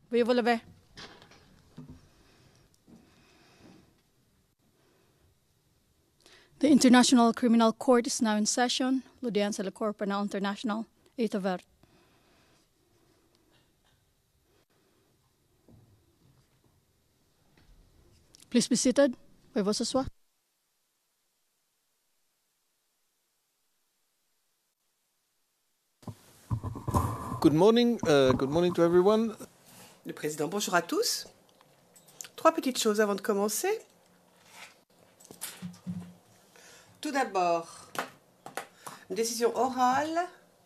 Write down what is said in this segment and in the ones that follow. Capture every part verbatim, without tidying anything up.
Veuillez vous lever. The International Criminal Court is now in session. L'audience de la Cour pénale internationale est ouverte. Please be seated. Veuillez vous asseoir. Good morning. Uh, good morning to everyone. Le président, bonjour à tous. Trois petites choses avant de commencer. Tout d'abord, une décision orale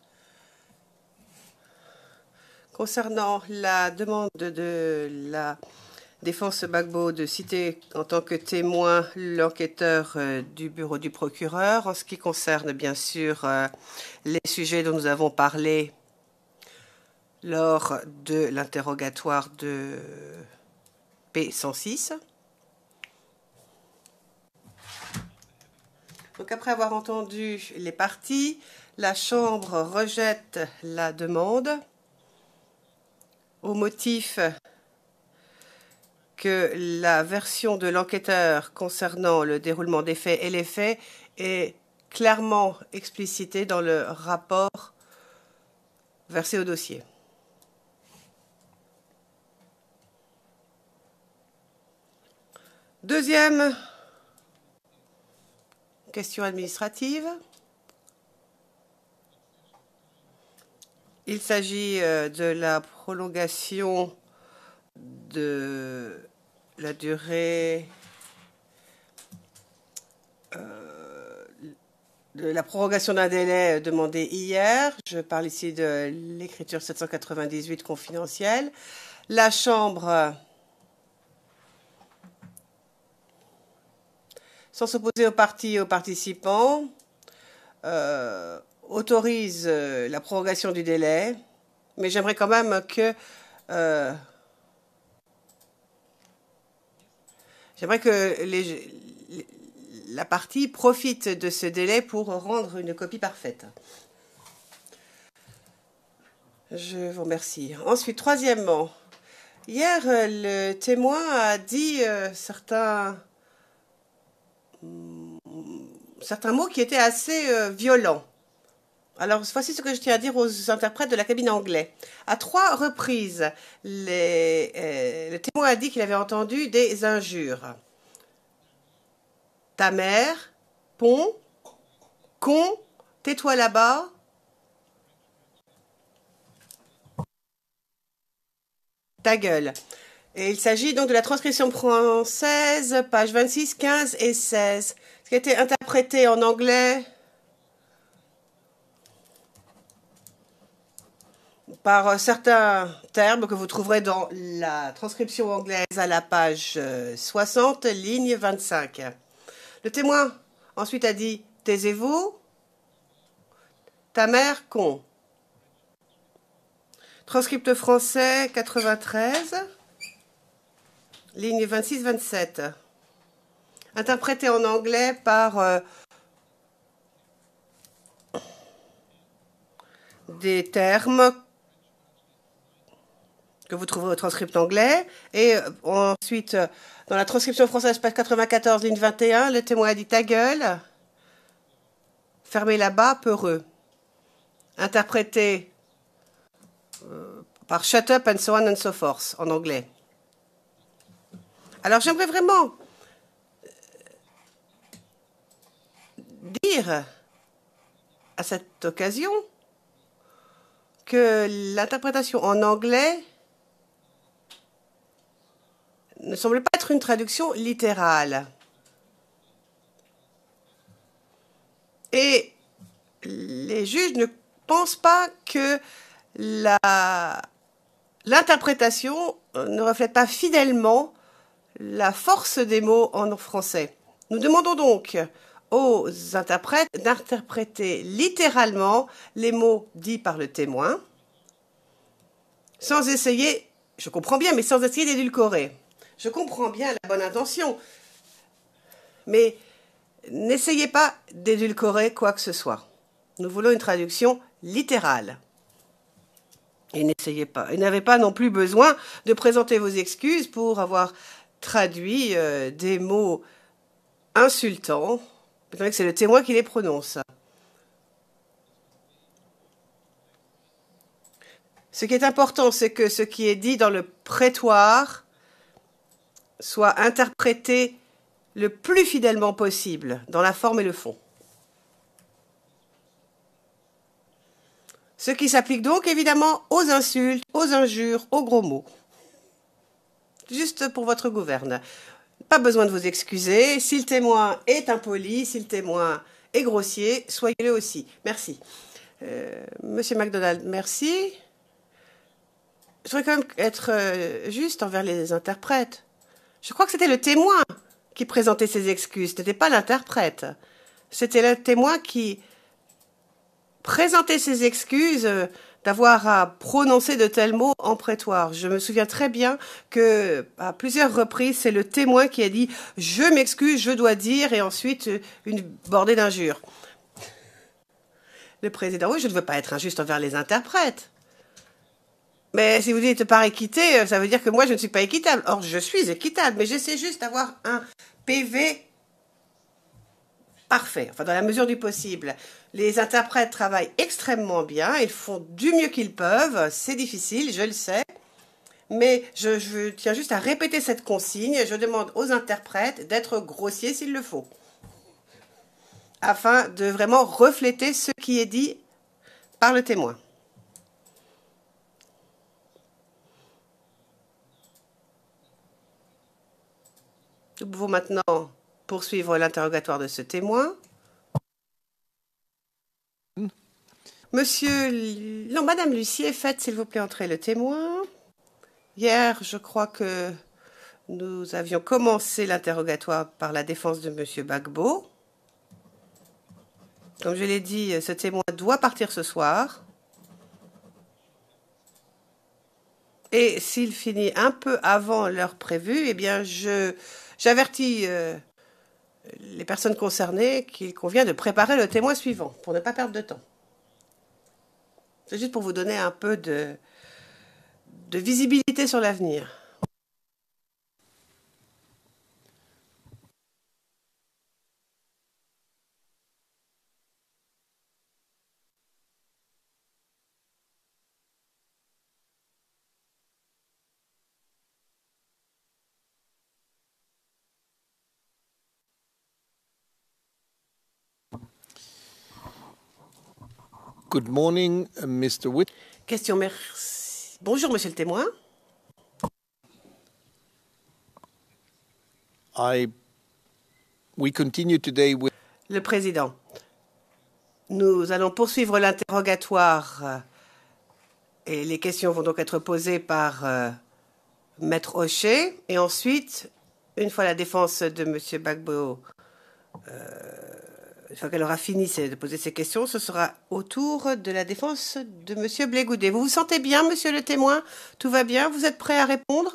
concernant la demande de la défense Gbagbo de citer en tant que témoin l'enquêteur euh, du bureau du procureur en ce qui concerne bien sûr euh, les sujets dont nous avons parlé lors de l'interrogatoire de P cent six. Donc après avoir entendu les parties, la Chambre rejette la demande au motif que la version de l'enquêteur concernant le déroulement des faits et les faits est clairement explicitée dans le rapport versé au dossier. Deuxième question administrative. Il s'agit de la prolongation de la durée euh, de la prorogation d'un délai demandé hier. Je parle ici de l'écriture sept cent quatre-vingt-dix-huit confidentielle. La Chambre, sans s'opposer aux parties et aux participants, euh, autorise euh, la prorogation du délai, mais j'aimerais quand même que euh, j'aimerais que les, les, la partie profite de ce délai pour rendre une copie parfaite. Je vous remercie. Ensuite, troisièmement, hier, le témoin a dit euh, certains certains mots qui étaient assez euh, violents. Alors, voici ce que je tiens à dire aux interprètes de la cabine anglais. À trois reprises, les, euh, le témoin a dit qu'il avait entendu des injures. Ta mère, pont, con, tais-toi là-bas. Ta gueule. Et il s'agit donc de la transcription française, pages vingt-six, quinze et seize. Ce qui a été interprété en anglais par certains termes que vous trouverez dans la transcription anglaise à la page soixante, ligne vingt-cinq. Le témoin ensuite a dit « Taisez-vous, ta mère, con ». Transcript français quatre-vingt-treize, ligne vingt-six vingt-sept. Interprété en anglais par euh, des termes que vous trouverez au transcript anglais. Et euh, ensuite, euh, dans la transcription française, page quatre-vingt-quatorze, ligne vingt et un, le témoin a dit « Ta gueule, fermez là-bas, peureux ». Interprété euh, par « Shut up and so on and so forth » en anglais. Alors, j'aimerais vraiment dire à cette occasion que l'interprétation en anglais ne semble pas être une traduction littérale. Et les juges ne pensent pas que l'interprétation ne reflète pas fidèlement la force des mots en français. Nous demandons donc aux interprètes d'interpréter littéralement les mots dits par le témoin, sans essayer, je comprends bien, mais sans essayer d'édulcorer. Je comprends bien la bonne intention, mais n'essayez pas d'édulcorer quoi que ce soit. Nous voulons une traduction littérale. Et n'essayez pas. Et n'avez pas non plus besoin de présenter vos excuses pour avoir traduit euh, des mots insultants, étant donné que c'est le témoin qui les prononce. Ce qui est important, c'est que ce qui est dit dans le prétoire soit interprété le plus fidèlement possible, dans la forme et le fond. Ce qui s'applique donc évidemment aux insultes, aux injures, aux gros mots. Juste pour votre gouverne. Pas besoin de vous excuser. Si le témoin est impoli, si le témoin est grossier, soyez-le aussi. Merci. Euh, Monsieur MacDonald, merci. Je voudrais quand même être euh, juste envers les interprètes. Je crois que c'était le témoin qui présentait ses excuses, ce n'était pas l'interprète. C'était le témoin qui présentait ses excuses euh, d'avoir à prononcer de tels mots en prétoire. Je me souviens très bien que à plusieurs reprises, c'est le témoin qui a dit « je m'excuse, je dois dire » et ensuite euh, une bordée d'injures. Le président, oui, je ne veux pas être injuste envers les interprètes. Mais si vous dites par équité, ça veut dire que moi, je ne suis pas équitable. Or, je suis équitable, mais j'essaie juste d'avoir un P V parfait, enfin dans la mesure du possible. Les interprètes travaillent extrêmement bien, ils font du mieux qu'ils peuvent, c'est difficile, je le sais, mais je, je tiens juste à répéter cette consigne, je demande aux interprètes d'être grossiers s'il le faut, afin de vraiment refléter ce qui est dit par le témoin. Nous pouvons maintenant poursuivre l'interrogatoire de ce témoin. Monsieur... Non, Madame Lucier, faites s'il vous plaît entrer le témoin. Hier, je crois que nous avions commencé l'interrogatoire par la défense de Monsieur Gbagbo. Comme je l'ai dit, ce témoin doit partir ce soir. Et s'il finit un peu avant l'heure prévue, eh bien, je... J'avertis euh, les personnes concernées qu'il convient de préparer le témoin suivant pour ne pas perdre de temps. C'est juste pour vous donner un peu de, de visibilité sur l'avenir. Good morning, uh, Mister Witt. Question, merci. Bonjour, monsieur le témoin. I, we continue today with... Le président. Nous allons poursuivre l'interrogatoire et les questions vont donc être posées par euh, Maître Hochet. Et ensuite, une fois la défense de monsieur Gbagbo, euh, une fois qu'elle aura fini de poser ses questions, ce sera au tour de la défense de monsieur Blé-Goudet. Vous vous sentez bien, monsieur le témoin? Tout va bien? Vous êtes prêt à répondre?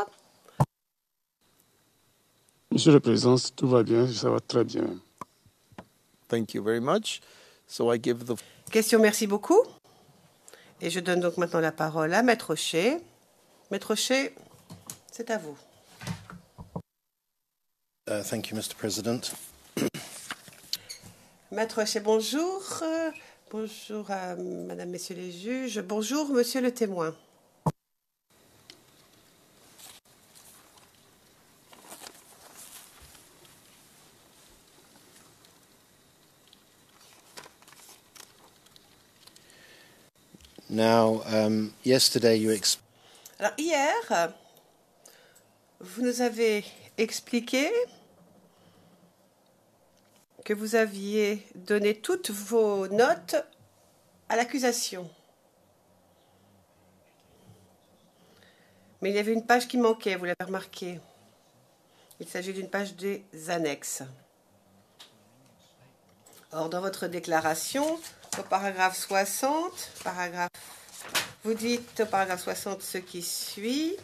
Monsieur le Président, tout va bien, ça va très bien. Thank you very much. So I give the... Question, merci beaucoup. Et je donne donc maintenant la parole à Maître Hochet. Maître Hochet, c'est à vous. Uh, thank you, Mister President. Maître Hochet, bonjour. Euh, bonjour à Madame, Messieurs les juges. Bonjour, Monsieur le témoin. Now, um, yesterday you ex- Alors, hier, vous nous avez expliqué que vous aviez donné toutes vos notes à l'accusation. Mais il y avait une page qui manquait, vous l'avez remarqué. Il s'agit d'une page des annexes. Or, dans votre déclaration, au paragraphe soixante, paragraphe, vous dites au paragraphe soixante ce qui suit.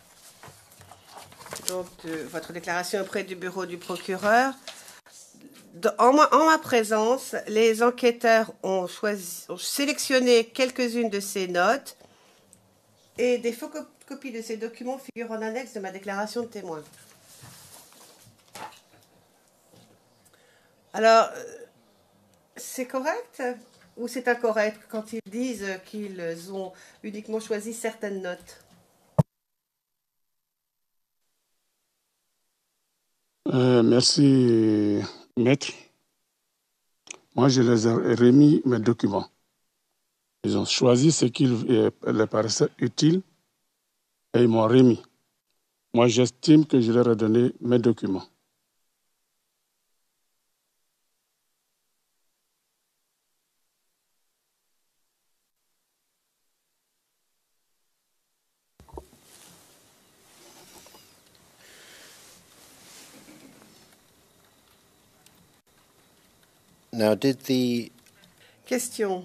Donc, de votre déclaration auprès du bureau du procureur. En ma, en ma présence, les enquêteurs ont, choisi, ont sélectionné quelques-unes de ces notes et des photocopies de ces documents figurent en annexe de ma déclaration de témoin. Alors, c'est correct ou c'est incorrect quand ils disent qu'ils ont uniquement choisi certaines notes? Euh, merci, maître. Moi, je les ai remis mes documents. Ils ont choisi ce qui leur paraissait utile et ils m'ont remis. Moi, j'estime que je leur ai donné mes documents. Now, did the Question.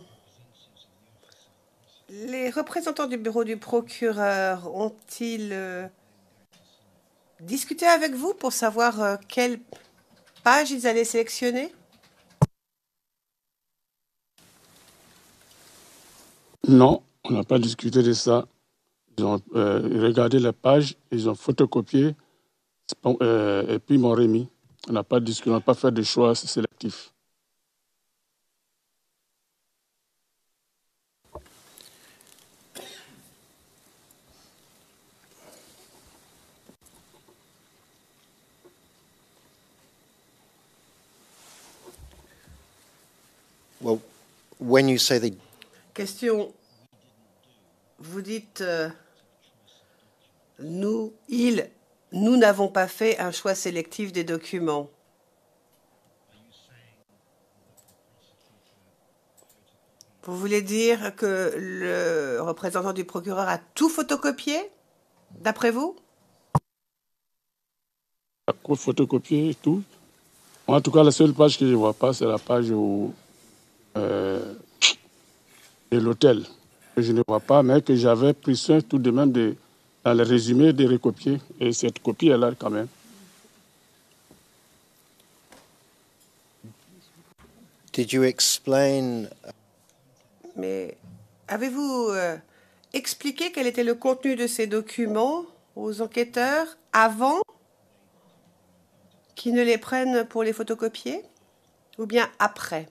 Les représentants du bureau du procureur ont-ils euh, discuté avec vous pour savoir euh, quelle page ils allaient sélectionner? Non, on n'a pas discuté de ça. Ils ont euh, regardé les pages, ils ont photocopié euh, et puis m'ont remis. On n'a pas discuté, on n'a pas fait de choix sélectifs. well, when you say they Question. Vous dites euh, nous, ils, nous n'avons pas fait un choix sélectif des documents. Vous voulez dire que le représentant du procureur a tout photocopié, d'après vous? Photocopier et tout. En tout cas, la seule page que je ne vois pas, c'est la page où, euh, de l'hôtel, que je ne vois pas, mais que j'avais pris soin tout de même de, dans le résumé de recopier. Et cette copie est là quand même. did you explain Mais avez-vous euh, expliqué quel était le contenu de ces documents aux enquêteurs avant qu'ils ne les prennent pour les photocopier ou bien après?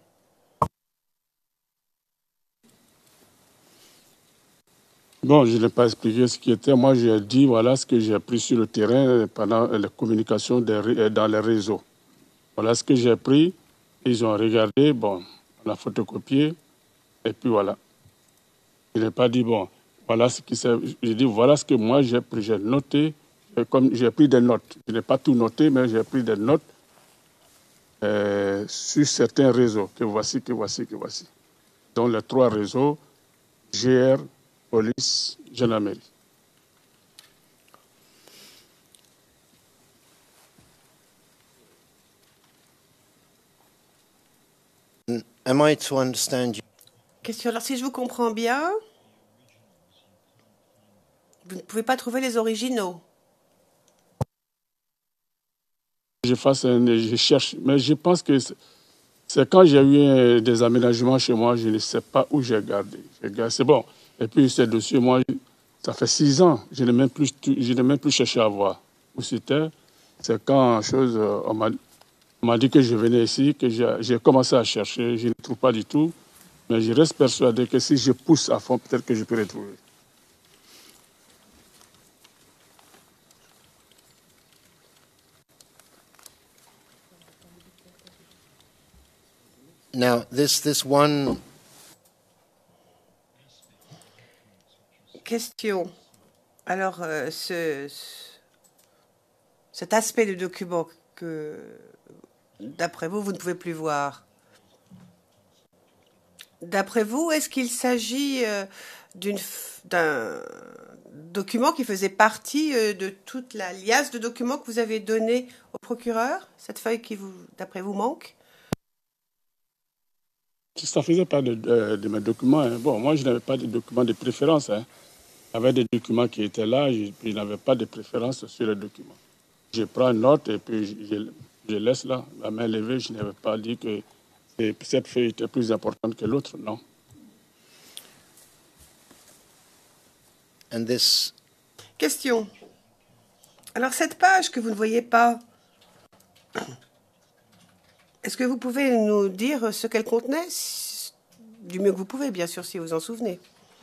Bon, je n'ai pas expliqué ce qui était. Moi, j'ai dit, voilà ce que j'ai appris sur le terrain pendant la communication des, dans les réseaux. Voilà ce que j'ai appris. Ils ont regardé, bon, on a photocopié, et puis voilà. Je n'ai pas dit, bon, voilà ce qui s'est... J'ai dit, voilà ce que moi j'ai pris, j'ai noté, comme j'ai pris des notes. Je n'ai pas tout noté, mais j'ai pris des notes euh, sur certains réseaux, que voici, que voici, que voici. Dans les trois réseaux, G R, police, gendarmerie. am I to understand you Question. Alors, si je vous comprends bien, vous ne pouvez pas trouver les originaux. Je, fasse un, je cherche, mais je pense que c'est quand j'ai eu des aménagements chez moi, je ne sais pas où j'ai gardé. C'est bon. Et puis ces dossiers, moi, ça fait six ans, je n'ai même plus, je n'ai même plus cherché à voir où c'était. C'est quand chose, on m'a, on m'a dit que je venais ici, que j'ai, j'ai commencé à chercher, je ne trouve pas du tout. Mais je reste persuadé que si je pousse à fond, peut-être que je peux les trouver. now this this one Question. Alors, euh, ce, cet aspect du document que, d'après vous, vous ne pouvez plus voir, d'après vous, est-ce qu'il s'agit euh, d'une, d'un document qui faisait partie euh, de toute la liasse de documents que vous avez donné au procureur? Cette feuille qui, vous, d'après vous, manque? Ça ne faisait pas de, de, de mes documents. Hein. Bon, moi, je n'avais pas de documents de préférence. Hein. Il y avait des documents qui étaient là, je, je n'avais pas de préférence sur les documents. Je prends une note et puis je, je, je laisse là, la main levée, je n'avais pas dit que cette feuille était plus importante que l'autre, non. And this, Question. Alors cette page que vous ne voyez pas, est-ce que vous pouvez nous dire ce qu'elle contenait? Du mieux que vous pouvez, bien sûr, si vous en souvenez.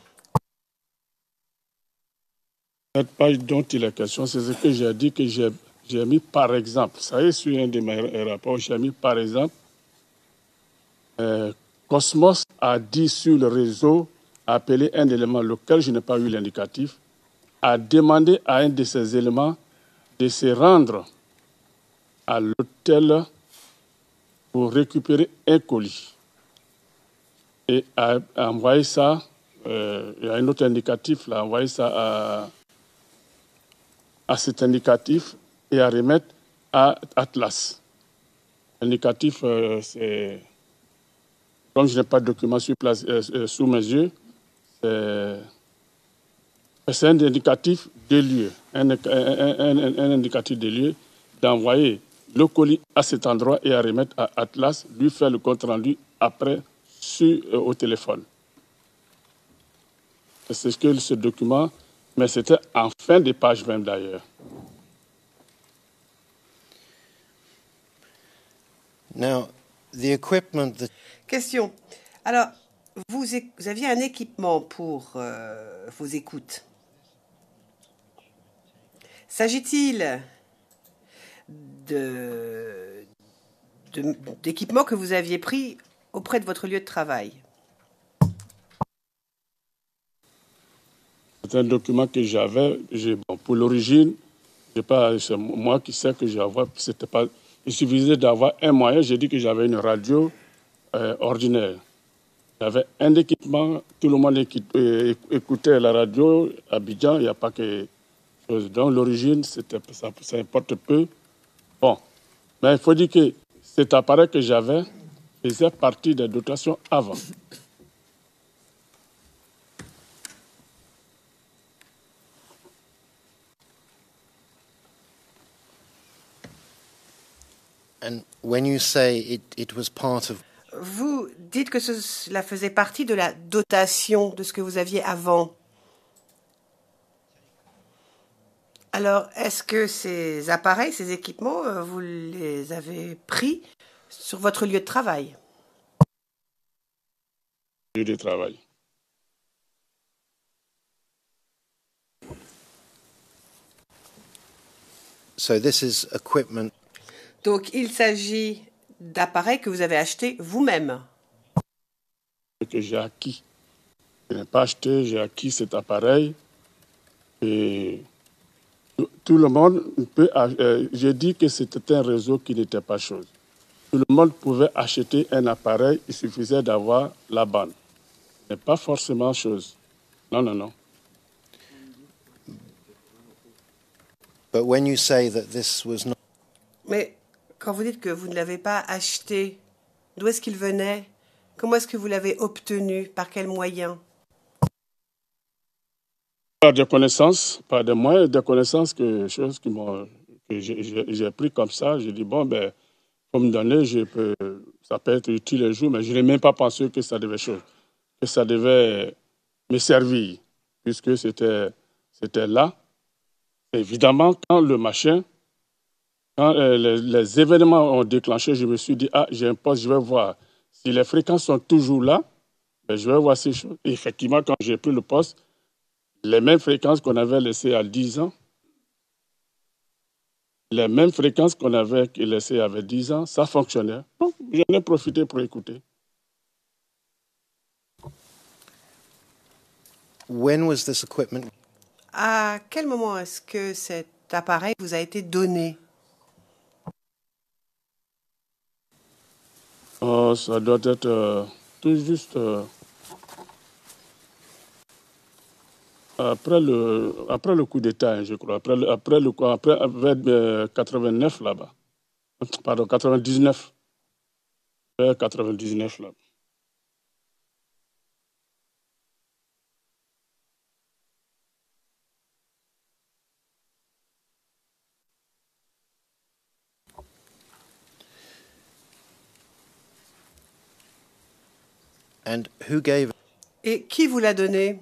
Cette page dont il est question, c'est ce que j'ai dit que j'ai, j'ai mis par exemple. Ça y est, sur un de mes rapports, j'ai mis par exemple, euh, Cosmos a dit sur le réseau, a appelé un élément lequel je n'ai pas eu l'indicatif, a demandé à un de ces éléments de se rendre à l'hôtel pour récupérer un colis. Et a, a envoyé ça, euh, il y a un autre indicatif, là, a envoyé ça à, à cet indicatif et à remettre à Atlas. L'indicatif, euh, c'est, comme je n'ai pas de document sur place, euh, euh, sous mes yeux, c'est, c'est un indicatif de lieu, un, un, un, un indicatif de lieu d'envoyer le colis à cet endroit et à remettre à Atlas, lui faire le compte rendu après sur, euh, au téléphone. C'est ce que ce document, mais c'était en fin de page même d'ailleurs. now, the equipment that Question. Alors, vous, vous aviez un équipement pour euh, vos écoutes. S'agit-il de, de, d'équipements que vous aviez pris auprès de votre lieu de travail? C'est un document que j'avais, j'ai, bon, pour l'origine, j'ai pas, c'est moi qui sais que j'avais, c'était pas, il suffisait d'avoir un moyen, j'ai dit que j'avais une radio euh, ordinaire. J'avais un équipement, tout le monde équipe, euh, écoutait la radio à Abidjan, il n'y a pas que chose. Donc l'origine, c'était, ça, ça importe peu. Bon, mais il faut dire que cet appareil que j'avais faisait partie des dotations avant. and when you say it, it was part of, Vous dites que cela faisait partie de la dotation de ce que vous aviez avant. Alors, est-ce que ces appareils, ces équipements, euh, vous les avez pris sur votre lieu de travail? Lieu de travail. so this is equipment Donc, il s'agit d'appareils que vous avez achetés vous-même. Que j'ai acquis. Je n'ai pas acheté, j'ai acquis cet appareil. Et tout le monde peut. Euh, j'ai dit que c'était un réseau qui n'était pas chose. Tout le monde pouvait acheter un appareil, il suffisait d'avoir la bande. Ce n'est pas forcément chose. Non, non, non. but when you say that this was not, Mais quand vous dites que vous ne l'avez pas acheté, d'où est-ce qu'il venait? Comment est-ce que vous l'avez obtenu? Par quels moyens? Par des connaissances, par des moyens, des connaissances que, choses qui m'ont, que j'ai, j'ai, j'ai pris comme ça. J'ai dit, bon, ben, pour me donner, je peux, ça peut être utile un jour, mais je n'ai même pas pensé que ça devait chose, que ça devait me servir, puisque c'était, c'était là. Évidemment, quand le machin, quand euh, les, les événements ont déclenché, je me suis dit, ah, j'ai un poste, je vais voir. Si les fréquences sont toujours là, ben, je vais voir ces choses. Et effectivement, quand j'ai pris le poste, les mêmes fréquences qu'on avait laissées à dix ans, les mêmes fréquences qu'on avait laissées avec dix ans, ça fonctionnait. Donc, j'en ai profité pour écouter. when was this equipment À quel moment est-ce que cet appareil vous a été donné? Oh, ça doit être euh, tout juste euh, après, le, après le coup d'État, hein, je crois. Après le, après le, après, vers euh, quatre-vingt-neuf là-bas. Pardon, quatre-vingt-dix-neuf. Vers quatre-vingt-dix-neuf là-bas. And who gave Et qui vous l'a donné?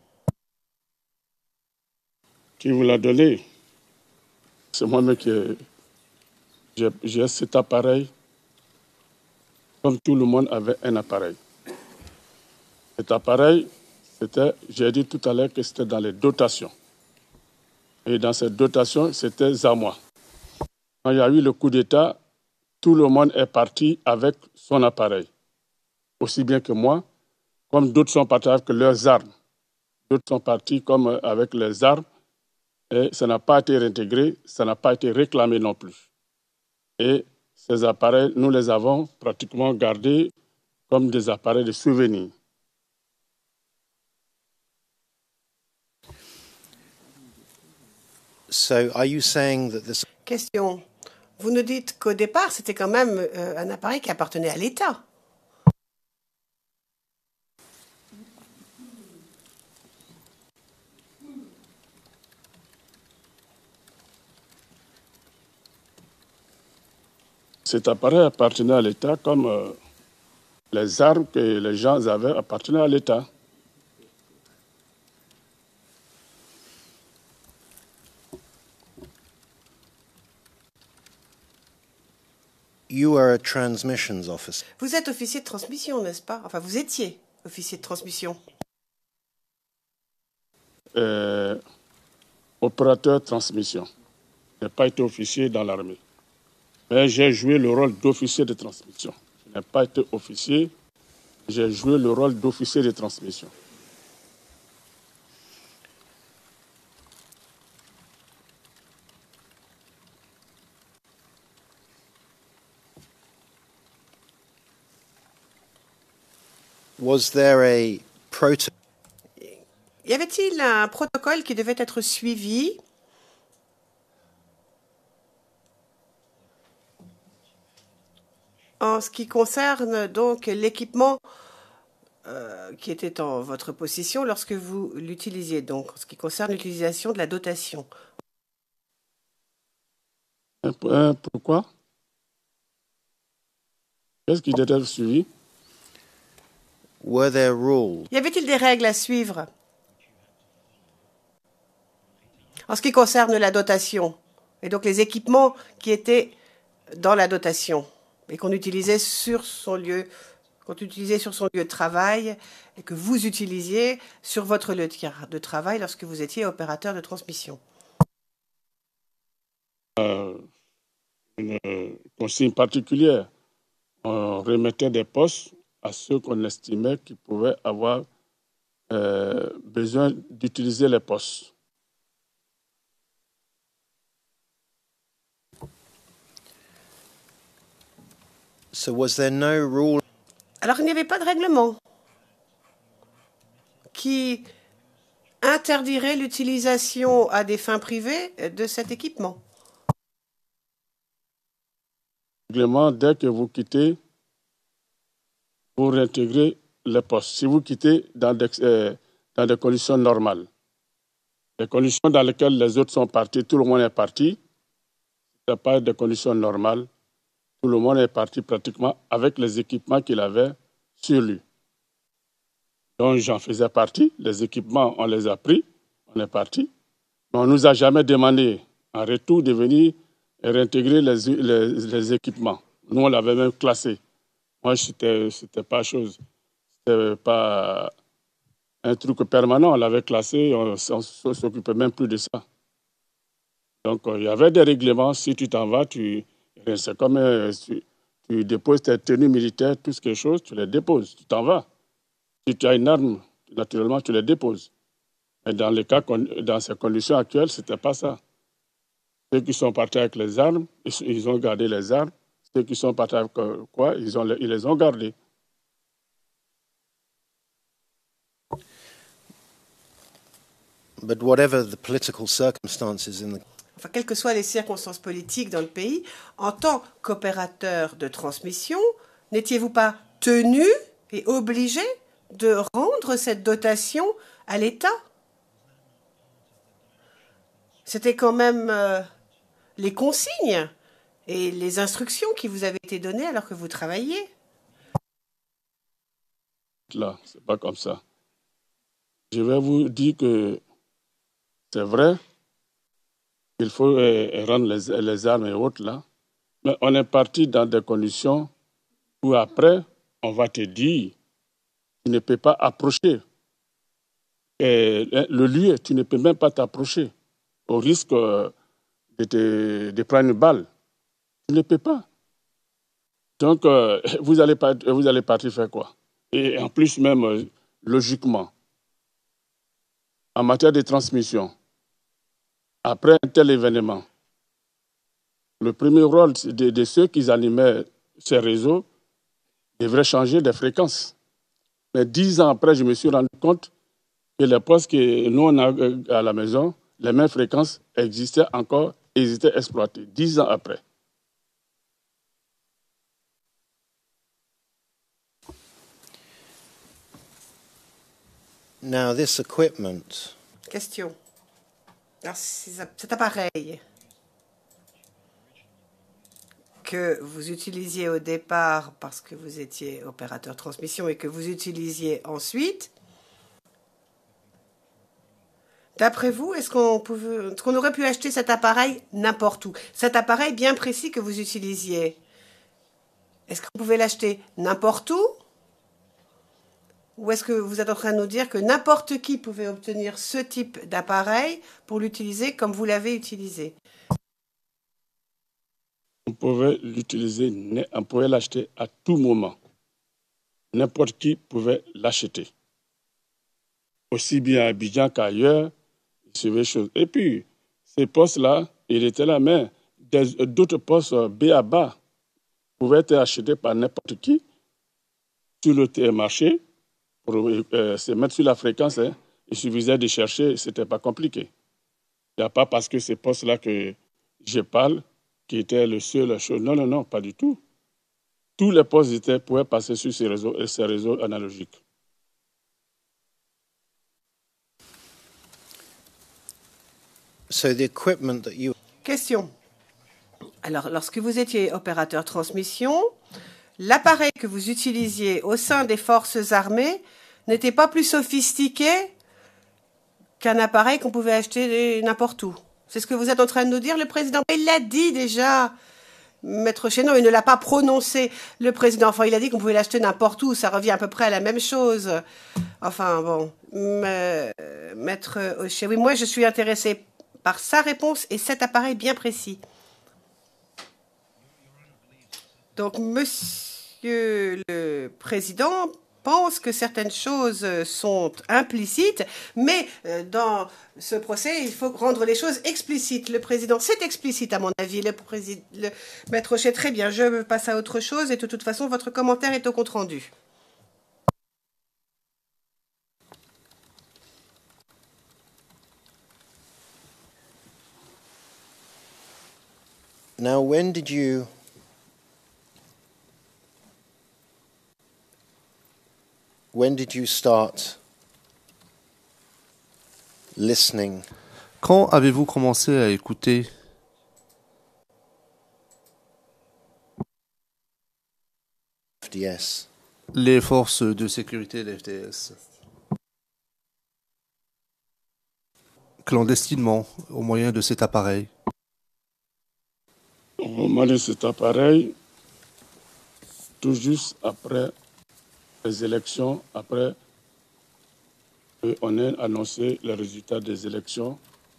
Qui vous l'a donné? C'est moi-même qui ai, j'ai, j'ai cet appareil. Comme tout le monde avait un appareil. Cet appareil, c'était, j'ai dit tout à l'heure que c'était dans les dotations. Et dans cette dotation, c'était à moi. Quand il y a eu le coup d'État, tout le monde est parti avec son appareil. Aussi bien que moi, comme d'autres sont partis avec leurs armes. D'autres sont partis comme avec les armes. Et ça n'a pas été réintégré, ça n'a pas été réclamé non plus. Et ces appareils, nous les avons pratiquement gardés comme des appareils de souvenir. So are you saying that this Question. Vous nous dites qu'au départ, c'était quand même euh, un appareil qui appartenait à l'État. Cet appareil appartenait à l'État comme euh, les armes que les gens avaient appartenaient à l'État. you are a transmissions officer? Vous êtes officier de transmission, n'est-ce pas? Enfin, vous étiez officier de transmission. Euh, opérateur transmission. Je n'ai pas été officier dans l'armée. Mais j'ai joué le rôle d'officier de transmission. Je n'ai pas été officier, j'ai joué le rôle d'officier de transmission. Was there a protocol? Y avait-il un protocole qui devait être suivi en ce qui concerne donc l'équipement euh, qui était en votre possession lorsque vous l'utilisiez, donc en ce qui concerne l'utilisation de la dotation? Euh, pourquoi? Qu'est-ce qui devait être suivi? Were there rules? Y avait-il des règles à suivre en ce qui concerne la dotation et donc les équipements qui étaient dans la dotation et qu'on utilisait sur son lieu, qu'on utilisait sur son lieu de travail et que vous utilisiez sur votre lieu de travail lorsque vous étiez opérateur de transmission? Euh, une consigne particulière. On remettait des postes à ceux qu'on estimait qu'ils pouvaient avoir euh, besoin d'utiliser les postes. So was there no rule? Alors il n'y avait pas de règlement qui interdirait l'utilisation à des fins privées de cet équipement? Règlement, dès que vous quittez, vous réintégrez les postes. Si vous quittez dans des, euh, dans des conditions normales, les conditions dans lesquelles les autres sont partis, tout le monde est parti, ce n'est pas des conditions normales. Tout le monde est parti pratiquement avec les équipements qu'il avait sur lui. Donc j'en faisais partie. Les équipements, on les a pris, on est parti. Mais on ne nous a jamais demandé en retour de venir et réintégrer les, les, les équipements. Nous, on l'avait même classé. Moi, ce n'était pas chose. C'était pas un truc permanent. On l'avait classé, on ne s'occupait même plus de ça. Donc, il y avait des règlements. Si tu t'en vas, tu... C'est comme euh, tu, tu déposes tes tenues militaires, tout ce quelque chose, tu les déposes, tu t'en vas. Si tu as une arme, naturellement, tu les déposes. Mais dans, les cas, dans ces conditions actuelles, ce n'était pas ça. Ceux qui sont partis avec les armes, ils ont gardé les armes. Ceux qui sont partis avec quoi, ils, ont, ils les ont gardés. But whatever the political circumstances in the Enfin, quelles que soient les circonstances politiques dans le pays, en tant qu'opérateur de transmission, n'étiez-vous pas tenu et obligé de rendre cette dotation à l'État? C'était quand même euh, les consignes et les instructions qui vous avaient été données alors que vous travailliez. dites là, ce n'est pas comme ça. Je vais vous dire que c'est vrai qu'il faut euh, rendre les, les armes et autres là, mais on est parti dans des conditions où après, on va te dire, tu ne peux pas approcher. Et le lieu, tu ne peux même pas t'approcher au risque de, te, de prendre une balle. Tu ne peux pas. Donc, euh, vous, allez, vous allez partir faire quoi? Et en plus, même, euh, logiquement, en matière de transmission, après un tel événement, le premier rôle de, de ceux qui animaient ces réseaux devrait changer de fréquence. Mais dix ans après, je me suis rendu compte que les postes que nous, on a à la maison, les mêmes fréquences existaient encore et ils étaient exploités. Dix ans après. Now, this equipment. Question. Alors, cet appareil que vous utilisiez au départ parce que vous étiez opérateur transmission et que vous utilisiez ensuite, d'après vous, est-ce qu'on pouvait, est-ce qu'on aurait pu acheter cet appareil n'importe où? Cet appareil bien précis que vous utilisiez, est-ce qu'on pouvait l'acheter n'importe où? Ou est-ce que vous êtes en train de nous dire que n'importe qui pouvait obtenir ce type d'appareil pour l'utiliser comme vous l'avez utilisé? On pouvait l'utiliser, on pouvait l'acheter à tout moment. N'importe qui pouvait l'acheter. Aussi bien à Abidjan qu'ailleurs, il se fait chose. Et puis, ces postes-là, ils étaient là, mais d'autres postes B à bas pouvaient être achetés par n'importe qui sur le marché. Pour euh, se mettre sur la fréquence, hein, il suffisait de chercher, ce n'était pas compliqué. Il n'y a pas parce que ces postes-là que je parle qui étaient le seul chose. Non, non, non, pas du tout. Tous les postes étaient, pouvaient passer sur ces réseaux, ces réseaux analogiques. So the equipment that you... Question. Alors, lorsque vous étiez opérateur transmission, l'appareil que vous utilisiez au sein des forces armées n'était pas plus sophistiqué qu'un appareil qu'on pouvait acheter n'importe où. C'est ce que vous êtes en train de nous dire, le président. Il l'a dit déjà, Maître Chénon, il ne l'a pas prononcé, le président. Enfin, il a dit qu'on pouvait l'acheter n'importe où, ça revient à peu près à la même chose. Enfin, bon, Maître Oché, oui, moi je suis intéressée par sa réponse et cet appareil bien précis. Donc, Monsieur le Président pense que certaines choses sont implicites, mais dans ce procès, il faut rendre les choses explicites. Le Président, c'est explicite à mon avis. Le, président, le Maître Rocher, très bien, je passe à autre chose et de toute façon, votre commentaire est au compte-rendu. Now, when did you... When did you start listening? Quand avez-vous commencé à écouter F D S? les forces de sécurité, les F D S, clandestinement, au moyen de cet appareil? Au moment de cet appareil, tout juste après les élections, après qu'on ait annoncé les résultats des élections,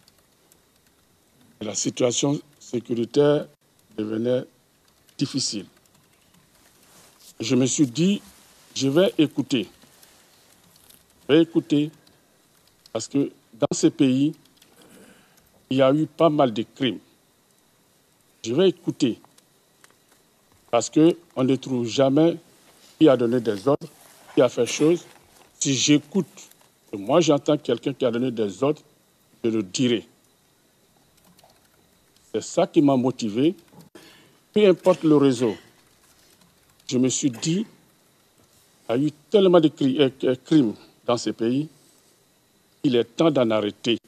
la situation sécuritaire devenait difficile. Je me suis dit, je vais écouter. Je vais écouter parce que dans ce pays, il y a eu pas mal de crimes. Je vais écouter parce qu'on ne trouve jamais qui a donné des ordres, qui a fait chose. Si j'écoute, et moi j'entends quelqu'un qui a donné des ordres, je le dirai. C'est ça qui m'a motivé. Peu importe le réseau, je me suis dit, il y a eu tellement de crimes dans ce pays, il est temps d'en arrêter.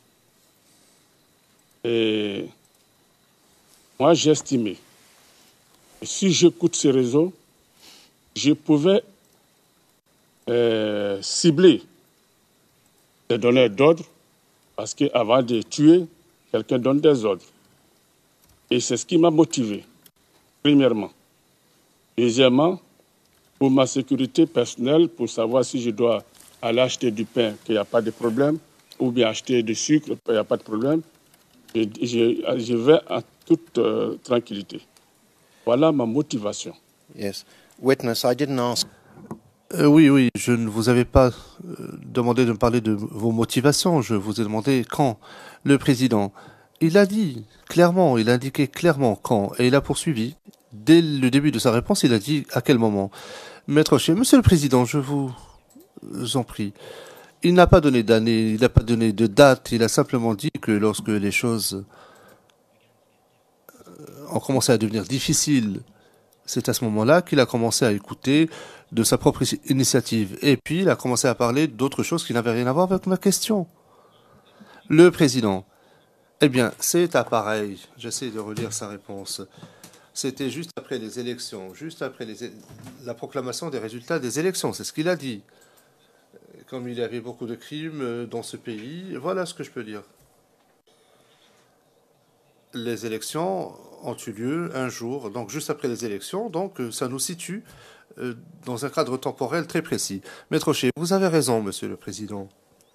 Et moi j'ai estimé, si j'écoute ces réseaux, je pouvais euh, cibler les donneurs d'ordre parce qu'avant de tuer, quelqu'un donne des ordres. Et c'est ce qui m'a motivé, premièrement. Deuxièmement, pour ma sécurité personnelle, pour savoir si je dois aller acheter du pain, qu'il n'y a pas de problème, ou bien acheter du sucre, qu'il n'y a pas de problème, je, je, je vais en toute euh, tranquillité. Voilà ma motivation. Yes. Witness, I didn't ask. Euh, oui, oui, je ne vous avais pas euh, demandé de me parler de vos motivations. Je vous ai demandé quand. Le président, il a dit clairement, il a indiqué clairement quand, et il a poursuivi. Dès le début de sa réponse, il a dit à quel moment. Maître Rocher, Monsieur le Président, je vous en prie. Il n'a pas donné d'année, il n'a pas donné de date, il a simplement dit que lorsque les choses ont commencé à devenir difficiles, c'est à ce moment-là qu'il a commencé à écouter de sa propre initiative. Et puis, il a commencé à parler d'autres choses qui n'avaient rien à voir avec ma question. Le président. Eh bien, c'est à pareil. J'essaie de relire sa réponse. C'était juste après les élections, juste après les é... la proclamation des résultats des élections. C'est ce qu'il a dit. Comme il y avait beaucoup de crimes dans ce pays, voilà ce que je peux dire. Les élections ont eu lieu un jour, donc juste après les élections, donc ça nous situe euh, dans un cadre temporel très précis. Maître Rocher, vous avez raison, Monsieur le Président.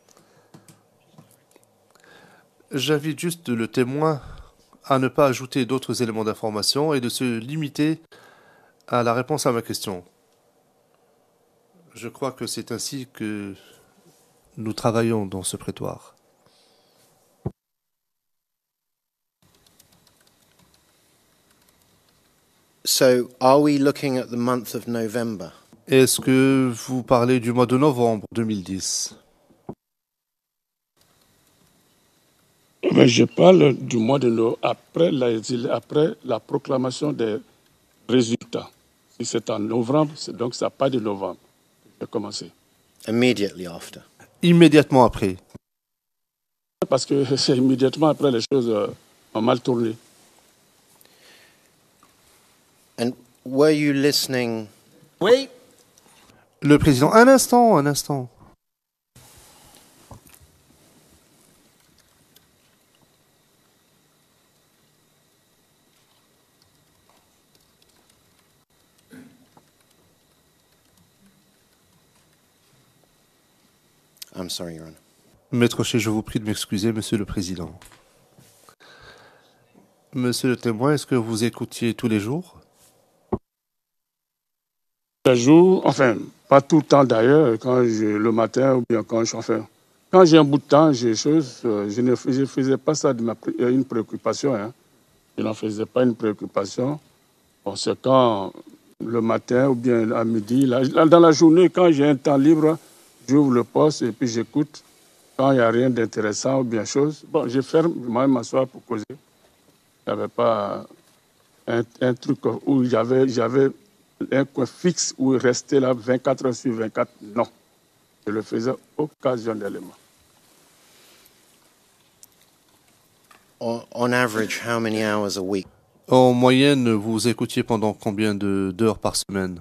J'invite juste le témoin à ne pas ajouter d'autres éléments d'information et de se limiter à la réponse à ma question. Je crois que c'est ainsi que nous travaillons dans ce prétoire. So, are we looking at the month of November? Est-ce que vous parlez du mois de novembre deux mille dix? Mais je parle du mois de novembre, après la, après la proclamation des résultats. Si c'est en novembre, c'est donc ça n'a pas de novembre. J'ai commencé. Immediately after. Immédiatement après. Parce que c'est immédiatement après les choses euh, ont mal tourné. And were you listening? Oui. Le président, un instant, un instant. I'm sorry, Your Honor. Maître Rocher, je vous prie de m'excuser, Monsieur le Président. Monsieur le témoin, est-ce que vous écoutiez tous les jours? Les jours, enfin, pas tout le temps d'ailleurs, quand je, le matin ou bien quand je enfin, quand j'ai un bout de temps, j'ai chose, je ne je faisais pas ça de ma, une préoccupation. Hein. Je n'en faisais pas une préoccupation. Bon, c'est quand le matin ou bien à midi, là, dans la journée, quand j'ai un temps libre, j'ouvre le poste et puis j'écoute. Quand il n'y a rien d'intéressant ou bien chose, bon, je ferme, je vais m'asseoir pour causer. Il n'y avait pas un, un truc où j'avais, j'avais un coin fixe où rester là vingt-quatre heures sur vingt-quatre. Non, je le faisais occasionnellement. On, on average, how many hours a week? En moyenne, vous écoutiez pendant combien de, d'heures par semaine?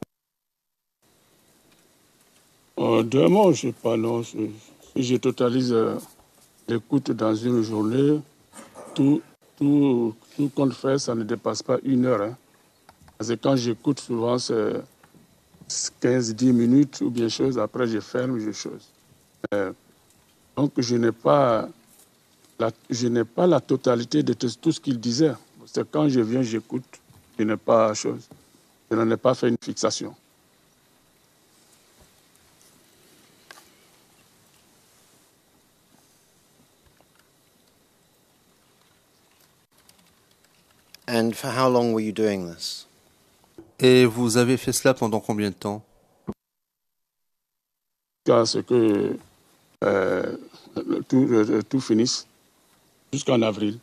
Euh, deux mois, je ne sais pas, non. Si je totalise euh, l'écoute dans une journée, tout, tout, tout compte fait, ça ne dépasse pas une heure. Hein. Parce que quand j'écoute, souvent, c'est quinze à dix minutes ou bien chose. Après, je ferme, je chose. Euh, donc, je n'ai pas, la, je n'ai pas la totalité de tout, tout ce qu'il disait. C'est quand je viens, j'écoute. Je n'ai pas chose. Je n'en ai pas fait une fixation. And for how long were you doing this? Et vous avez fait cela pendant combien de temps? Jusqu'à ce que euh, tout, euh, tout finisse, jusqu'en avril.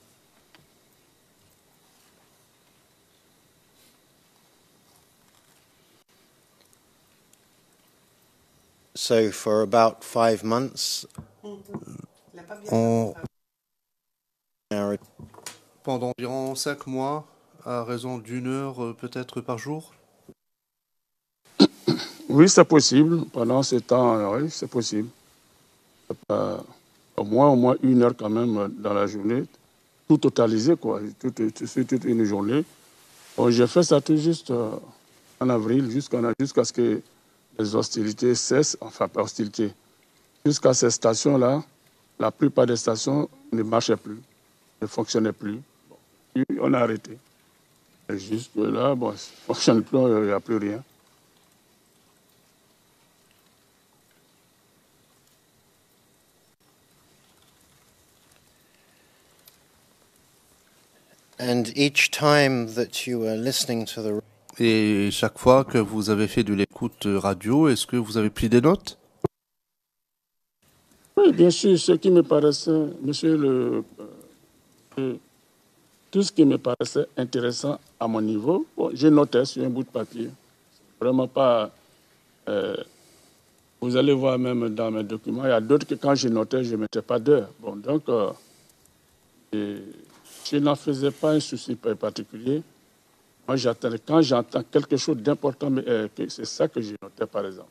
So for about five months? On... Now, Pendant environ cinq mois, à raison d'une heure euh, peut-être par jour? Oui, c'est possible. Pendant ce temps, oui, c'est possible. Euh, au moins, au moins une heure quand même dans la journée, tout totalisé, quoi, tout, tout, tout, toute une journée. Bon, j'ai fait ça tout juste euh, en avril, jusqu'à jusqu'à ce que les hostilités cessent, enfin pas hostilités. Jusqu'à ces stations-là, la plupart des stations ne marchaient plus, ne fonctionnaient plus. Bon, puis on a arrêté. Et juste là, bon, ça ne fonctionne plus, il n'y a plus rien. And each time that you were listening to the Et chaque fois que vous avez fait de l'écoute radio, est-ce que vous avez pris des notes? Oui, bien sûr, ce qui me paraissait, monsieur le... Euh, tout ce qui me paraissait intéressant à mon niveau, bon, j'ai noté sur un bout de papier. Vraiment pas... Euh, vous allez voir même dans mes documents, il y a d'autres que quand je notais, je ne mettais pas d'heure. Bon, donc, euh, et, je n'en faisais pas un souci particulier. Moi, j'attendais. Quand j'entends quelque chose d'important, euh, c'est ça que j'ai noté, par exemple.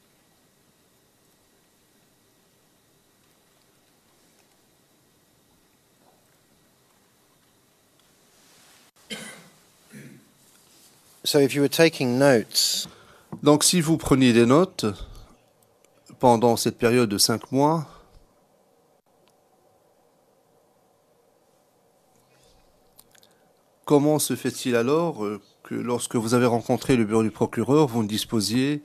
So if you were taking notes, Donc si vous preniez des notes pendant cette période de cinq mois, comment se fait-il alors que lorsque vous avez rencontré le bureau du procureur, vous ne disposiez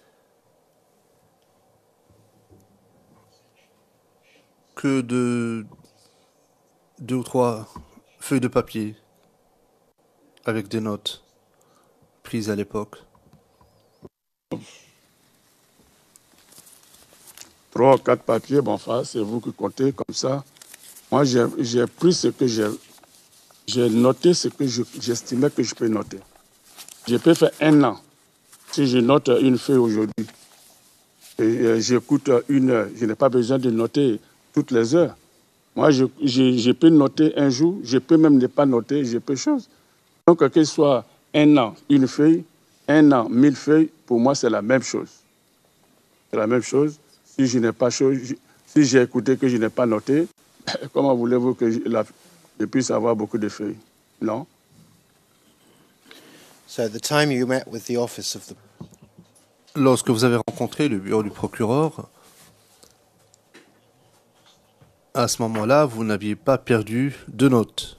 que de deux ou trois feuilles de papier avec des notes prises à l'époque? Trois ou quatre papiers, bon, enfin, c'est vous qui comptez comme ça. Moi, j'ai, j'ai pris ce que j'ai... J'ai noté ce que je, j'estimais que je peux noter. Je peux faire un an. Si je note une feuille aujourd'hui, et, et j'écoute une heure, je n'ai pas besoin de noter toutes les heures. Moi, je, je, je peux noter un jour, je peux même ne pas noter, je peux chose. Donc, que ce soit un an, une feuille, un an, mille feuilles, pour moi, c'est la même chose. C'est la même chose. Si je n'ai pas chose, si j'ai écouté que je n'ai pas noté, comment voulez-vous que je, la, je puisse avoir beaucoup de feuilles? Non. so the time you met with the office of the Lorsque vous avez rencontré le bureau du procureur, à ce moment-là, vous n'aviez pas perdu de notes.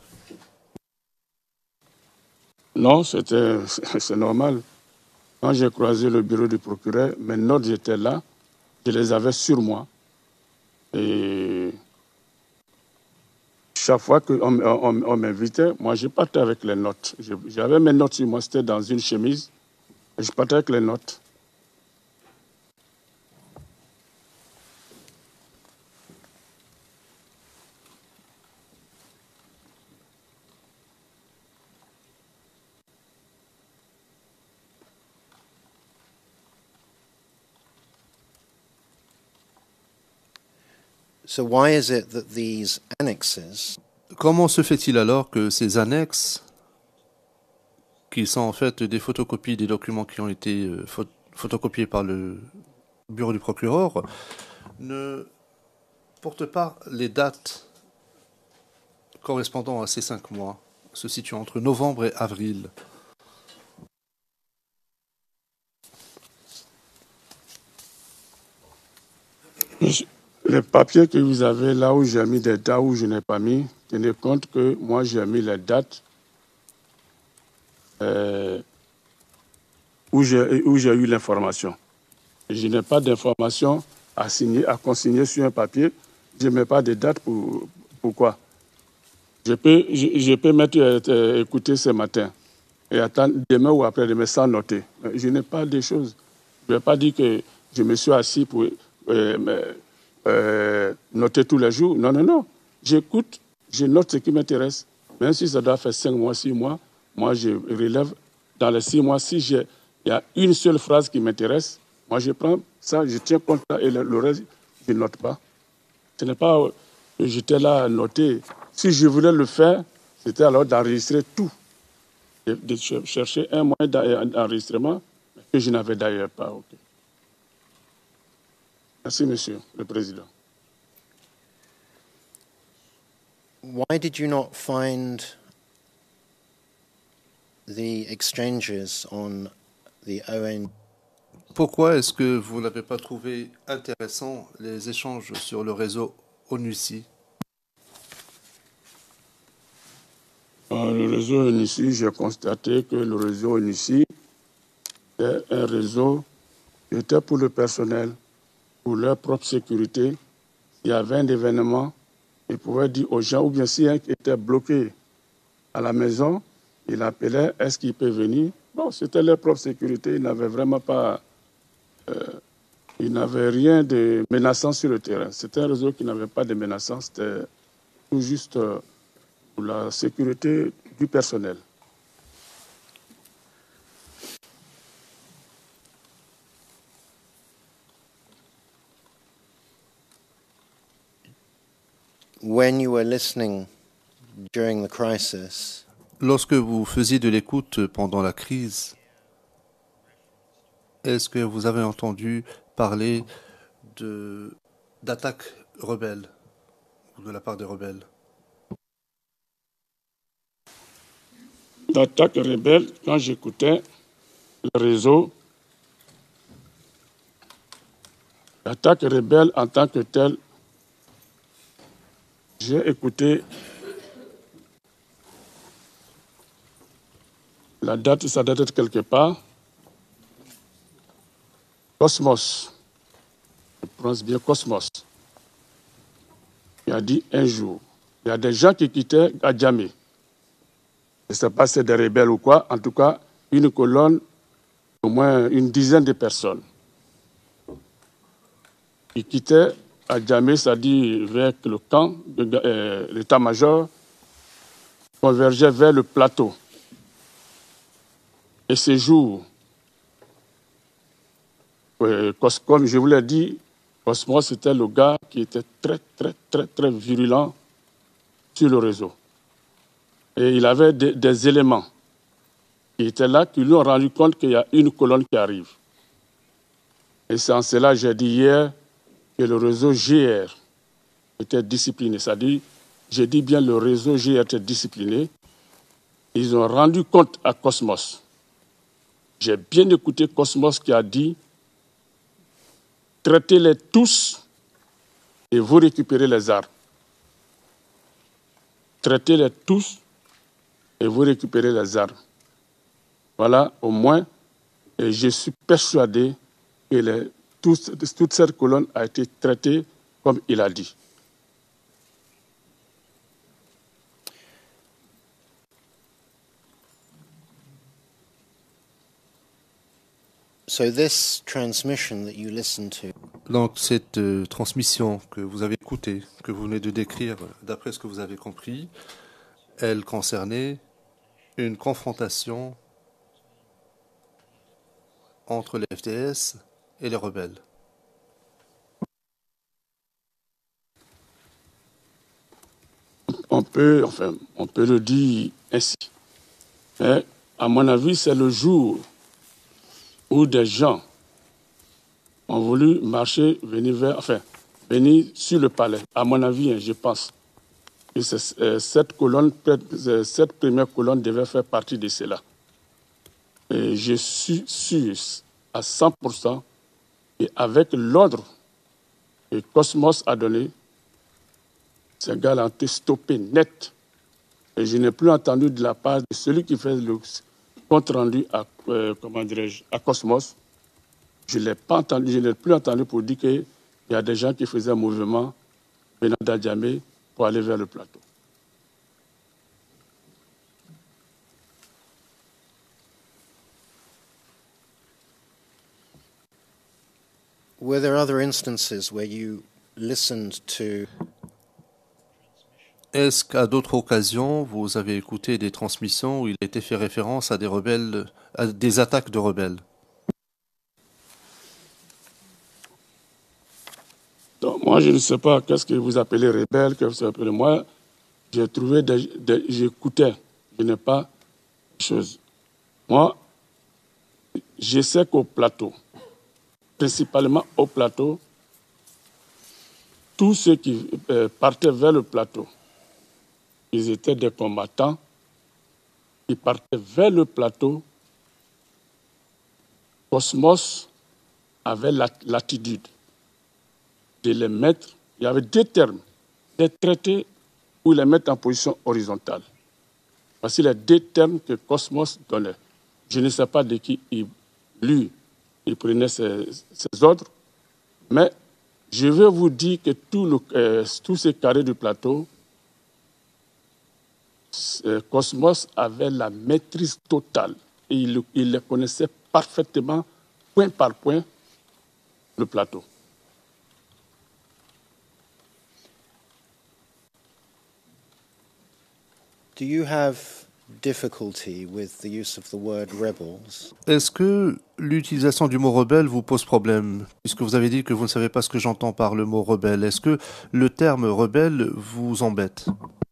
Non, c'était, c'est normal. Quand j'ai croisé le bureau du procureur, mes notes étaient là, je les avais sur moi. Et chaque fois qu'on on, on, on m'invitait, moi je partais avec les notes. J'avais mes notes sur moi, c'était dans une chemise, et je partais avec les notes. So why is it that these annexes Comment se fait-il alors que ces annexes, qui sont en fait des photocopies des documents qui ont été euh, pho- photocopiés par le bureau du procureur, ne portent pas les dates correspondant à ces cinq mois, se situant entre novembre et avril? Les papiers que vous avez là où j'ai mis des dates, où je n'ai pas mis, tenez compte que moi j'ai mis les dates euh, où, j'ai, où j'ai eu l'information. Je n'ai pas d'information à signer, à consigner sur un papier. Je ne mets pas de date pour pourquoi. Je peux, je, je peux mettre euh, écouter ce matin et attendre demain ou après-demain sans noter. Je n'ai pas de choses. Je ne vais pas dire que je me suis assis pour euh, euh, noter tous les jours. Non, non, non. J'écoute, je note ce qui m'intéresse. Même si ça doit faire cinq mois, six mois, moi je relève dans les six mois. Si il y a une seule phrase qui m'intéresse, moi je prends ça, je tiens compte et le, le reste, je ne note pas. Ce n'est pas que j'étais là à noter. Si je voulais le faire, c'était alors d'enregistrer tout. De, de chercher un moyen d'enregistrement que je n'avais d'ailleurs pas. Okay. Merci, Monsieur le Président. Why did you not find the exchanges on the O N G? Pourquoi est-ce que vous n'avez pas trouvé intéressant les échanges sur le réseau ONUCI? Le réseau ONUCI, j'ai constaté que le réseau ONUCI est un réseau qui était pour le personnel, pour leur propre sécurité. S'il y avait un événement, ils pouvaient dire aux gens, ou bien si un était bloqué à la maison, il appelait, est-ce qu'il peut venir? Bon, c'était leur propre sécurité, ils n'avaient vraiment pas... Euh, ils n'avaient rien de menaçant sur le terrain. C'était un réseau qui n'avait pas de menaçant, c'était tout juste euh, pour la sécurité du personnel. When you were listening during the crisis, lorsque vous faisiez de l'écoute pendant la crise, est-ce que vous avez entendu parler de d'attaques rebelles ou de la part des rebelles? D'attaques rebelles, quand j'écoutais le réseau, l'attaque rebelle en tant que telle, j'ai écouté la date, ça date de quelque part. Cosmos, je prononce bien Cosmos, il a dit un jour, il y a des gens qui quittaient Adjamé. Je ne sais pas si c'est des rebelles ou quoi, en tout cas, une colonne, au moins une dizaine de personnes. Ils quittaient Adjamé, c'est-à-dire vers le camp, euh, l'état-major, convergeait vers le plateau. Et ce jour, euh, comme je vous l'ai dit, Cosmos, c'était le gars qui était très, très, très, très virulent sur le réseau. Et il avait des, des éléments qui étaient là, qui lui ont rendu compte qu'il y a une colonne qui arrive. Et c'est en cela, j'ai dit hier, que le réseau G R était discipliné. C'est-à-dire, j'ai dit bien le réseau G R était discipliné. Ils ont rendu compte à Cosmos. J'ai bien écouté Cosmos qui a dit « Traitez-les tous et vous récupérez les armes. Traitez-les tous et vous récupérez les armes. » Voilà, au moins, et je suis persuadé que les, tout, toute cette colonne a été traitée comme il a dit. So this transmission that you listen to, donc cette euh, transmission que vous avez écoutée, que vous venez de décrire, d'après ce que vous avez compris, elle concernait une confrontation entre les F D S et les rebelles. On peut, enfin, on peut le dire ainsi. Mais à mon avis, c'est le jour où des gens ont voulu marcher, venir vers, enfin, venir sur le palais. À mon avis, hein, je pense que euh, cette colonne, cette première colonne devait faire partie de cela. Et je suis sûr à cent pour cent qu'avec l'ordre que Cosmos a donné, ces gars-là ont été stoppés net. Et je n'ai plus entendu de la part de celui qui fait le compte rendu à, euh, comment dirais-je, à Cosmos. Je ne l'ai pas entendu, je n'ai plus entendu pour dire qu'il y a des gens qui faisaient un mouvement venant d'Adjamé pour aller vers le plateau. were there other instances where you listened to Est-ce qu'à d'autres occasions, vous avez écouté des transmissions où il était fait référence à des rebelles, à des attaques de rebelles? Donc, moi, je ne sais pas qu'est-ce que vous appelez rebelle, que vous appelez. Moi, j'ai trouvé, des, des, j'écoutais, je n'ai pas de choses. Moi, je sais qu'au plateau, principalement au plateau, tous ceux qui euh, partaient vers le plateau, ils étaient des combattants, ils partaient vers le plateau. Cosmos avait l'attitude de les mettre, il y avait deux termes, des traités où les mettre en position horizontale. Voici les deux termes que Cosmos donnait. Je ne sais pas de qui il, lui, il prenait ses, ses ordres, mais je veux vous dire que tout le, euh, tous ces carrés du plateau, euh, Cosmos avait la maîtrise totale et il, il les connaissait parfaitement, point par point, le plateau. Do you have difficulty with the use of the word rebels? Est-ce que l'utilisation du mot rebelle vous pose problème? Puisque vous avez dit que vous ne savez pas ce que j'entends par le mot rebelle. Est-ce que le terme rebelle vous embête?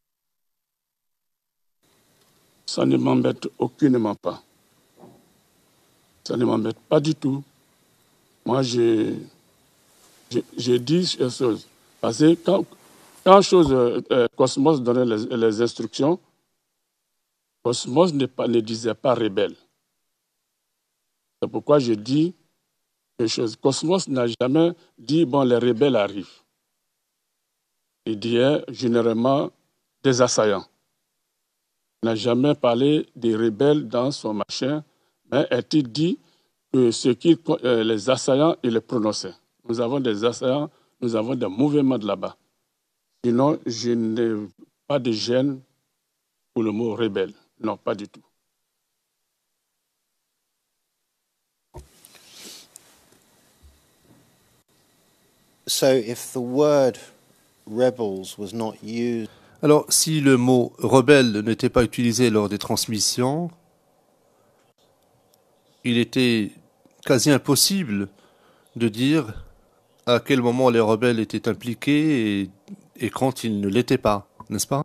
Ça ne m'embête aucunement pas. Ça ne m'embête pas du tout. Moi, j'ai dit ces choses. Parce que quand, quand chose, euh, Cosmos donnait les, les instructions, Cosmos ne, pas, ne disait pas rebelle. C'est pourquoi je dis quelque chose. Cosmos n'a jamais dit, bon, les rebelles arrivent. Il disait généralement des assaillants. Il n'a jamais parlé des rebelles dans son machin, mais a-t-il dit que ce qui, euh, les assaillants, il les prononçait. Nous avons des assaillants, nous avons des mouvements de là-bas. Sinon, je n'ai pas de gêne pour le mot rebelle. Non, pas du tout. So if the word rebels was not used... Alors, si le mot rebelle n'était pas utilisé lors des transmissions, il était quasi impossible de dire à quel moment les rebelles étaient impliqués et, et quand ils ne l'étaient pas, n'est-ce pas?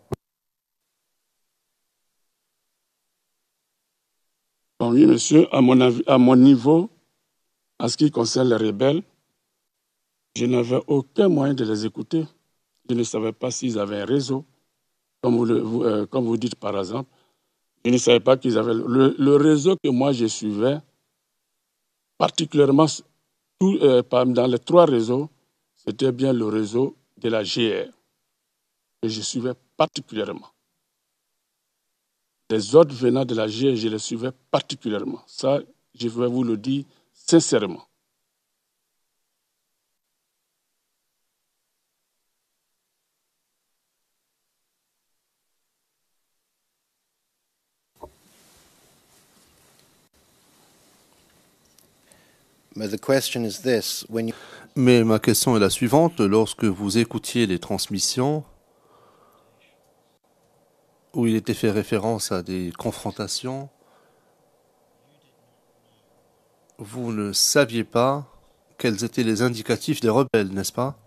Oui, monsieur, à mon, avis, à mon niveau, en ce qui concerne les rebelles, je n'avais aucun moyen de les écouter. Je ne savais pas s'ils avaient un réseau, comme vous, le, vous, euh, comme vous dites par exemple. Je ne savais pas qu'ils avaient... Le, le réseau que moi je suivais, particulièrement tout, euh, dans les trois réseaux, c'était bien le réseau de la G R, que je suivais particulièrement. Les ordres venant de la G R, je les suivais particulièrement. Ça, je vais vous le dire sincèrement. But the question is this, when you... Mais ma question est la suivante. Lorsque vous écoutiez les transmissions où il était fait référence à des confrontations, vous ne saviez pas quels étaient les indicatifs des rebelles, n'est-ce pas?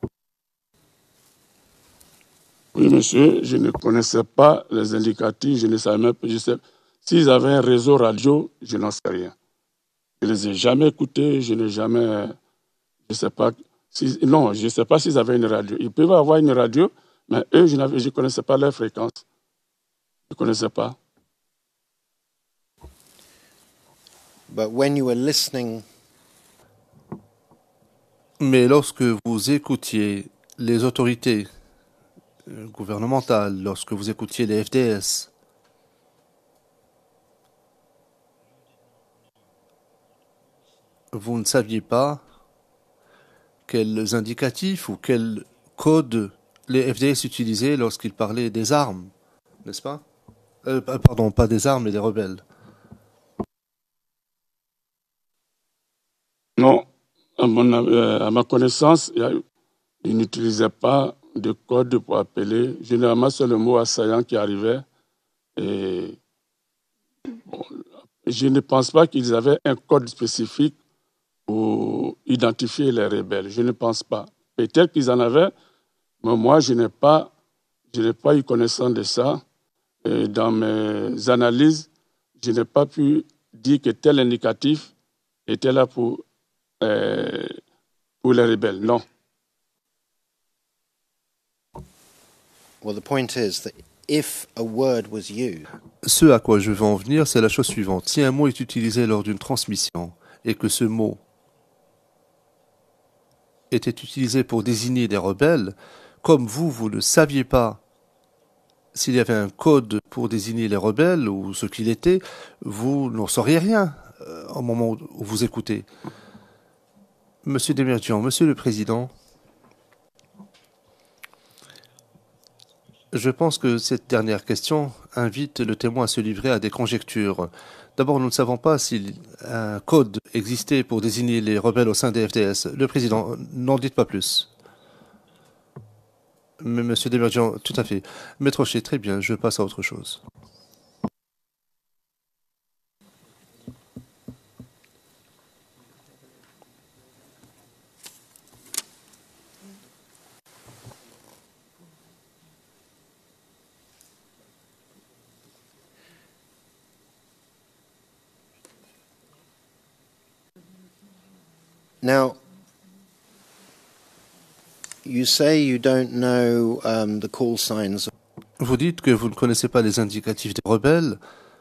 Oui, monsieur, je ne connaissais pas les indicatifs, je ne savais même pas. S'ils avaient un réseau radio, je n'en sais rien. Je ne les ai jamais écoutés, je n'ai jamais... Je ne sais pas... Si, non, je ne sais pas s'ils avaient une radio. Ils peuvent avoir une radio, mais eux, je ne connaissais pas leur fréquence. Je ne connaissais pas. But when you were listening... Mais lorsque vous écoutiez les autorités gouvernementales, lorsque vous écoutiez les F D S, vous ne saviez pas quels indicatifs ou quels codes les F D S utilisaient lorsqu'ils parlaient des armes, n'est-ce pas? euh, Pardon, pas des armes, mais des rebelles. Non, à, mon, à ma connaissance, ils n'utilisaient pas de code pour appeler. Généralement, c'est le mot assaillant qui arrivait. Et, bon, je ne pense pas qu'ils avaient un code spécifique pour identifier les rebelles. Je ne pense pas. Peut-être qu'ils en avaient, mais moi, je n'ai pas, je n'ai pas eu connaissance de ça. Et dans mes analyses, je n'ai pas pu dire que tel indicatif était là pour, euh, pour les rebelles. Non. Well, the point is that if a word was used, Ce à quoi je veux en venir, c'est la chose suivante. Si un mot est utilisé lors d'une transmission et que ce mot était utilisé pour désigner des rebelles, comme vous, vous ne saviez pas s'il y avait un code pour désigner les rebelles ou ce qu'il était, vous n'en sauriez rien euh, au moment où vous écoutez. Monsieur Demirjian, Monsieur le Président, je pense que cette dernière question invite le témoin à se livrer à des conjectures. D'abord, nous ne savons pas si un code existait pour désigner les rebelles au sein des F D S. Le Président, n'en dites pas plus. Mais Monsieur Demirjian, tout à fait. Maître Rocher, très bien, je passe à autre chose. now, you say you don't know um, the call signs. Vous dites que vous ne connaissez pas les indicatifs des rebelles.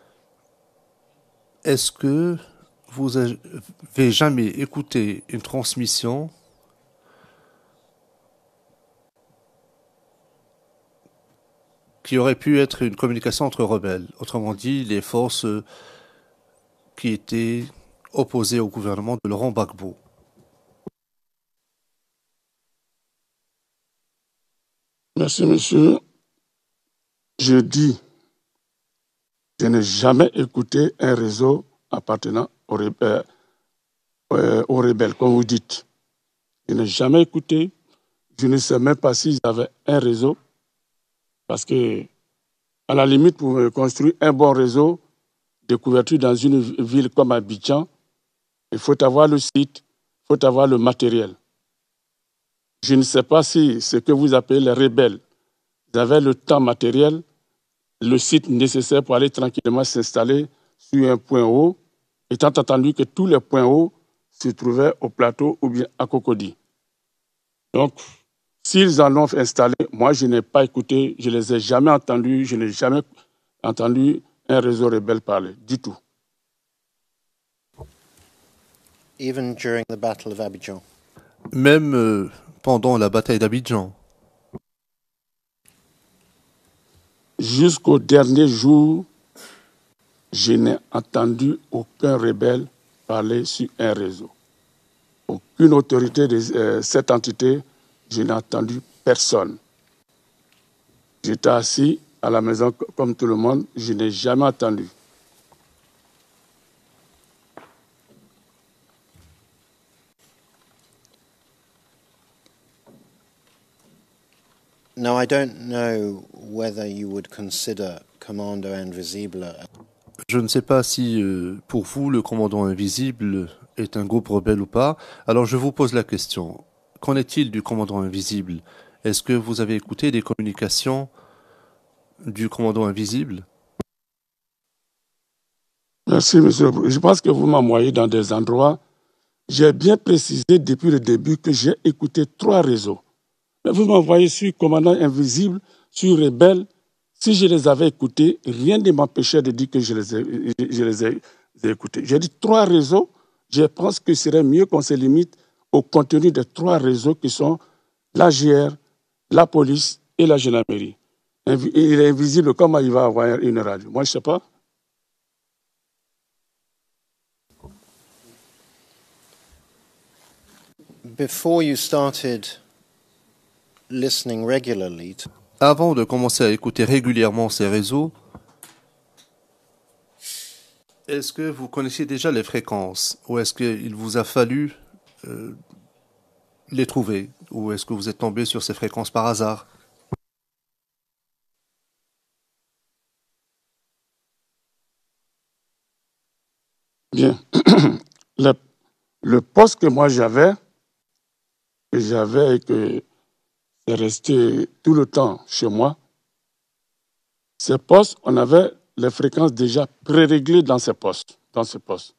Est-ce que vous avez jamais écouté une transmission qui aurait pu être une communication entre rebelles, autrement dit, les forces qui étaient opposées au gouvernement de Laurent Gbagbo? Merci, monsieur. Je dis, je n'ai jamais écouté un réseau appartenant aux rebelles, euh, aux rebelles, comme vous dites. Je n'ai jamais écouté. Je ne sais même pas s'ils avaient un réseau. Parce que, à la limite, pour construire un bon réseau de couverture dans une ville comme Abidjan, il faut avoir le site, il faut avoir le matériel. Je ne sais pas si ce que vous appelez les rebelles, ils avaient le temps matériel, le site nécessaire pour aller tranquillement s'installer sur un point haut, étant entendu que tous les points hauts se trouvaient au plateau ou bien à Cocody. Donc, s'ils en ont installé, moi je n'ai pas écouté, je ne les ai jamais entendus, je n'ai jamais entendu un réseau rebelle parler, du tout. Even during the Battle of Abidjan. Même euh, pendant la bataille d'Abidjan. Jusqu'au dernier jour, je n'ai entendu aucun rebelle parler sur un réseau. Aucune autorité de euh, cette entité, je n'ai entendu personne. J'étais assis à la maison comme tout le monde, je n'ai jamais entendu. Now, I don't know whether you would consider Commando Invisible. Je ne sais pas si, euh, pour vous, le commandant invisible est un groupe rebelle ou pas. Alors, je vous pose la question. Qu'en est-il du commandant invisible? Est-ce que vous avez écouté des communications du commandant invisible? Merci, monsieur. Je pense que vous m'envoyez dans des endroits. J'ai bien précisé depuis le début que j'ai écouté trois réseaux. Mais vous m'envoyez sur commandant invisible, sur rebelle. Si je les avais écoutés, rien ne m'empêchait de dire que je les ai, je les ai, ai écoutés. J'ai dit trois réseaux. Je pense que ce serait mieux qu'on se limite au contenu des trois réseaux qui sont l'A G R, la police et la gendarmerie. Il est invisible, comment il va avoir une radio? Moi, je ne sais pas. Before you started listening regularly to... Avant de commencer à écouter régulièrement ces réseaux, est-ce que vous connaissiez déjà les fréquences ou est-ce qu'il vous a fallu euh, les trouver ou est-ce que vous êtes tombé sur ces fréquences par hasard? Bien. le, le poste que moi j'avais, que j'avais et que c'est resté tout le temps chez moi, ces postes, on avait les fréquences déjà pré-réglées dans ces postes, dans ces postes.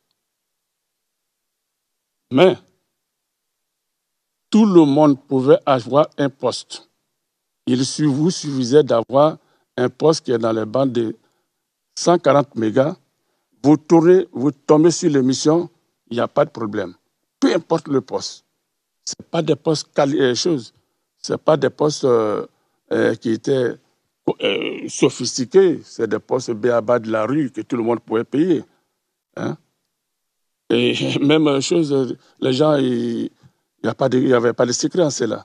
Mais tout le monde pouvait avoir un poste. il vous suffisait d'avoir un poste qui est dans les bandes de cent quarante mégas. Vous tournez, vous tombez sur l'émission, il n'y a pas de problème. Peu importe le poste. Ce n'est pas des postes quali- choses. Ce n'est pas des postes euh, euh, qui étaient euh, sophistiqués. C'est des postes B A B A de la rue que tout le monde pouvait payer. Hein? Et même chose, les gens, il n'y avait pas de secret en cela.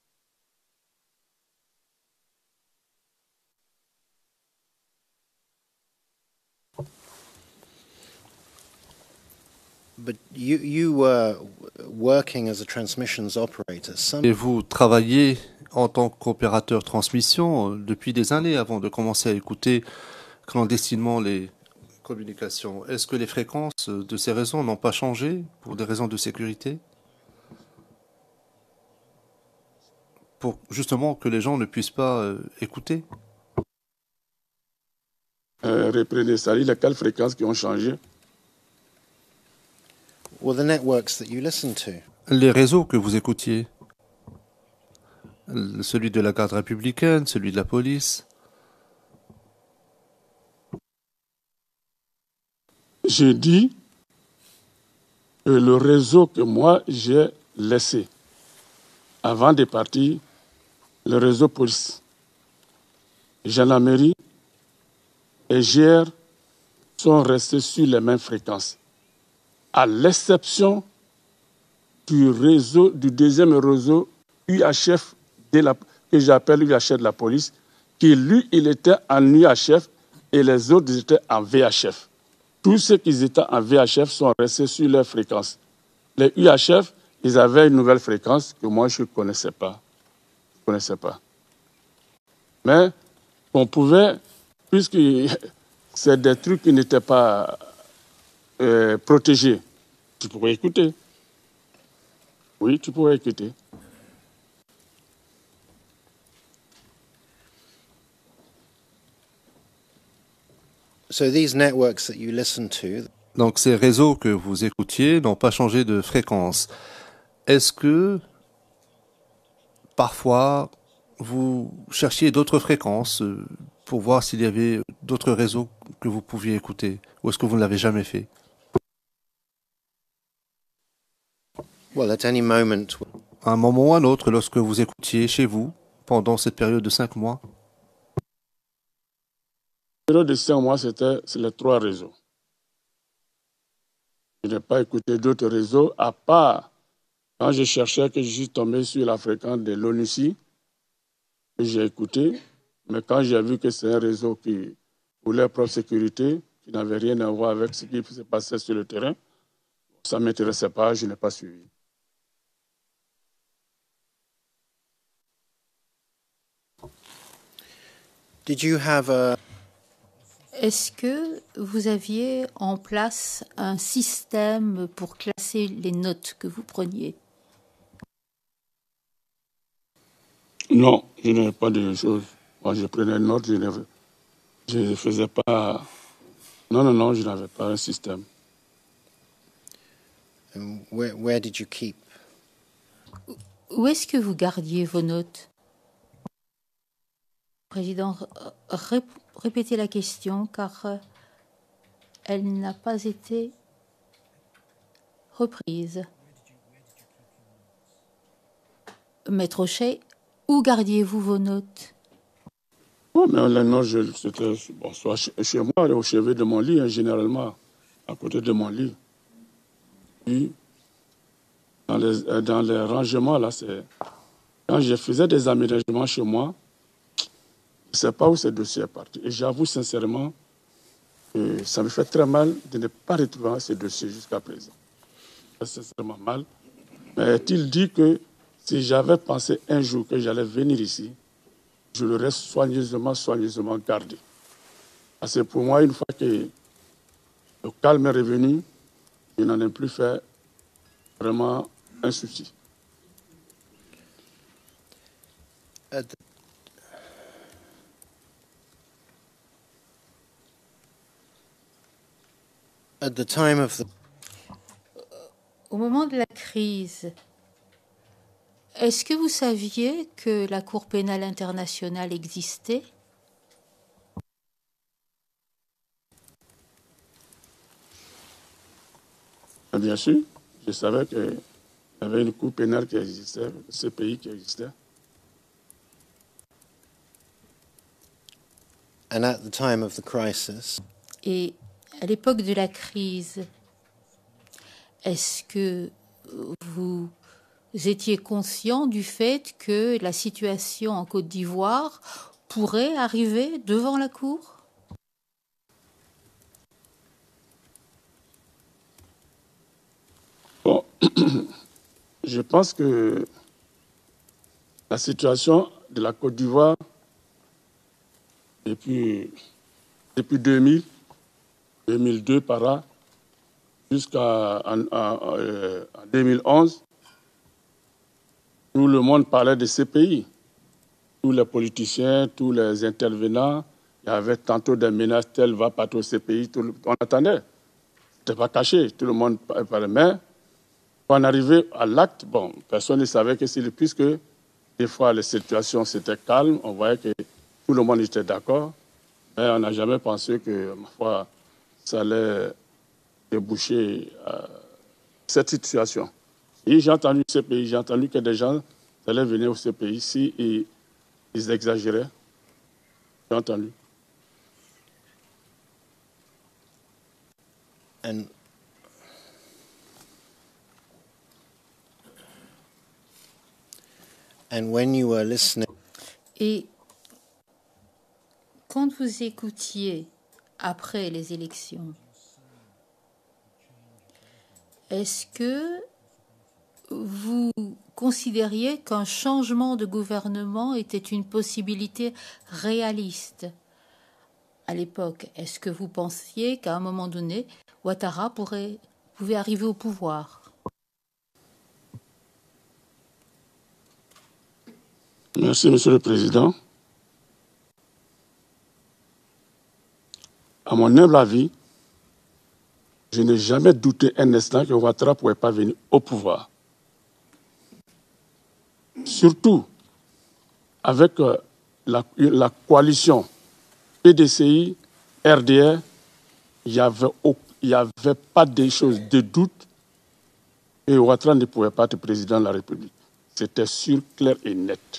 But you, you were working as a transmissions operator. Some... Et vous travaillez en tant qu'opérateur transmission euh, depuis des années avant de commencer à écouter clandestinement les communications. Est-ce que les fréquences de ces réseaux n'ont pas changé pour des raisons de sécurité? Pour justement que les gens ne puissent pas euh, écouter? Euh, reprenez ça, lesquelles fréquences qui ont changé? Well, the networks that you listen to. Les réseaux que vous écoutiez, celui de la garde républicaine, celui de la police. J'ai dit que le réseau que moi j'ai laissé avant de partir, le réseau police, gendarmerie et G R sont restés sur les mêmes fréquences, à l'exception du réseau, du deuxième réseau U H F de la, que j'appelle U H F de la police, qui lui, il était en U H F et les autres ils étaient en V H F. Tous ceux qui étaient en V H F sont restés sur leur fréquence. Les U H F, ils avaient une nouvelle fréquence que moi je ne connaissais pas. Je connaissais pas. Mais on pouvait, puisque c'est des trucs qui n'étaient pas euh, protégés, tu pourrais écouter. Oui, tu pourrais écouter. So these networks that you listen to. Donc ces réseaux que vous écoutiez n'ont pas changé de fréquence. Est-ce que parfois vous cherchiez d'autres fréquences euh, pour voir s'il y avait d'autres réseaux que vous pouviez écouter, ou est-ce que vous ne l'avez jamais fait? Well, at any moment. À un moment ou à un autre, lorsque vous écoutiez chez vous, pendant cette période de cinq mois? La période de cinq mois, c'était c'est les trois réseaux. Je n'ai pas écouté d'autres réseaux, à part quand je cherchais que je suis tombé sur la fréquence de l'ONUCI, que j'ai écouté, mais quand j'ai vu que c'est un réseau qui, pour leur propre sécurité, qui n'avait rien à voir avec ce qui se passait sur le terrain, ça ne m'intéressait pas, je n'ai pas suivi. Did you have a... Est-ce que vous aviez en place un système pour classer les notes que vous preniez? Non, je n'avais pas de choses. Moi, je prenais une note, je ne faisais pas... Non, non, non, je n'avais pas un système. Um, where, where did you keep? Où est-ce que vous gardiez vos notes? Président, rép répétez la question car euh, elle n'a pas été reprise. Maître O'Shea, où gardiez-vous vos notes? Oh, mais les notes, c'était bon, soit chez moi, au chevet de mon lit, hein, généralement, à côté de mon lit. Puis, dans les, dans les rangements, là, c'est... Quand je faisais des aménagements chez moi, je ne sais pas où ce dossier est parti. Et j'avoue sincèrement que ça me fait très mal de ne pas retrouver ce dossier jusqu'à présent. C'est sincèrement mal. Mais il dit que si j'avais pensé un jour que j'allais venir ici, je l'aurais soigneusement, soigneusement gardé. Parce que pour moi, une fois que le calme est revenu, je n'en ai plus fait vraiment un souci. At the, at the time of the... Au moment de la crise, est-ce que vous saviez que la Cour pénale internationale existait? Bien sûr, je savais qu'il y avait une Cour pénale qui existait, ce pays qui existait. And at the time of the crisis, Et à l'époque de la crise, est-ce que vous étiez conscient du fait que la situation en Côte d'Ivoire pourrait arriver devant la Cour? Bon, je pense que la situation de la Côte d'Ivoire, depuis, depuis deux mille, deux mille deux par là, jusqu'à en, en, en deux mille onze, tout le monde parlait de ces pays. Tous les politiciens, tous les intervenants, il y avait tantôt des menaces, tel va partout ces pays, tout le, on attendait. C'était pas caché, tout le monde parlait. Mais quand on arrivait à l'acte, bon, personne ne savait que c'est puisque des fois les situations s'étaient calmes, on voyait que tout le monde était d'accord, mais on n'a jamais pensé que, ma foi, ça allait déboucher à cette situation. Et j'ai entendu ces pays, j'ai entendu que des gens allaient venir au ces pays ici et ils exagéraient. J'ai entendu. and and when you were listening, Et quand vous écoutiez après les élections, est-ce que vous considériez qu'un changement de gouvernement était une possibilité réaliste à l'époque? Est-ce que vous pensiez qu'à un moment donné, Ouattara pourrait, pouvait arriver au pouvoir? Merci, Monsieur le Président. À mon humble avis, je n'ai jamais douté un instant que Ouattara ne pourrait pas venir au pouvoir. Surtout avec euh, la, la coalition P D C I, R D R, il n'y avait, avait pas de choses de doute et Ouattara ne pouvait pas être président de la République. C'était sûr, clair et net.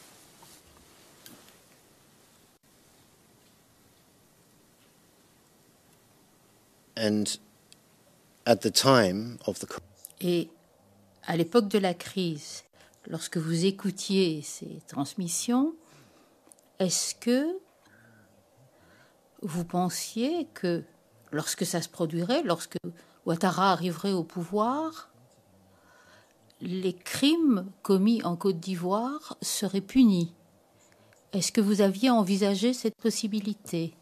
and at the time of the Et à l'époque de la crise, lorsque vous écoutiez ces transmissions, est-ce que vous pensiez que lorsque ça se produirait, lorsque Ouattara arriverait au pouvoir, les crimes commis en Côte d'Ivoire seraient punis? Est-ce que vous aviez envisagé cette possibilité?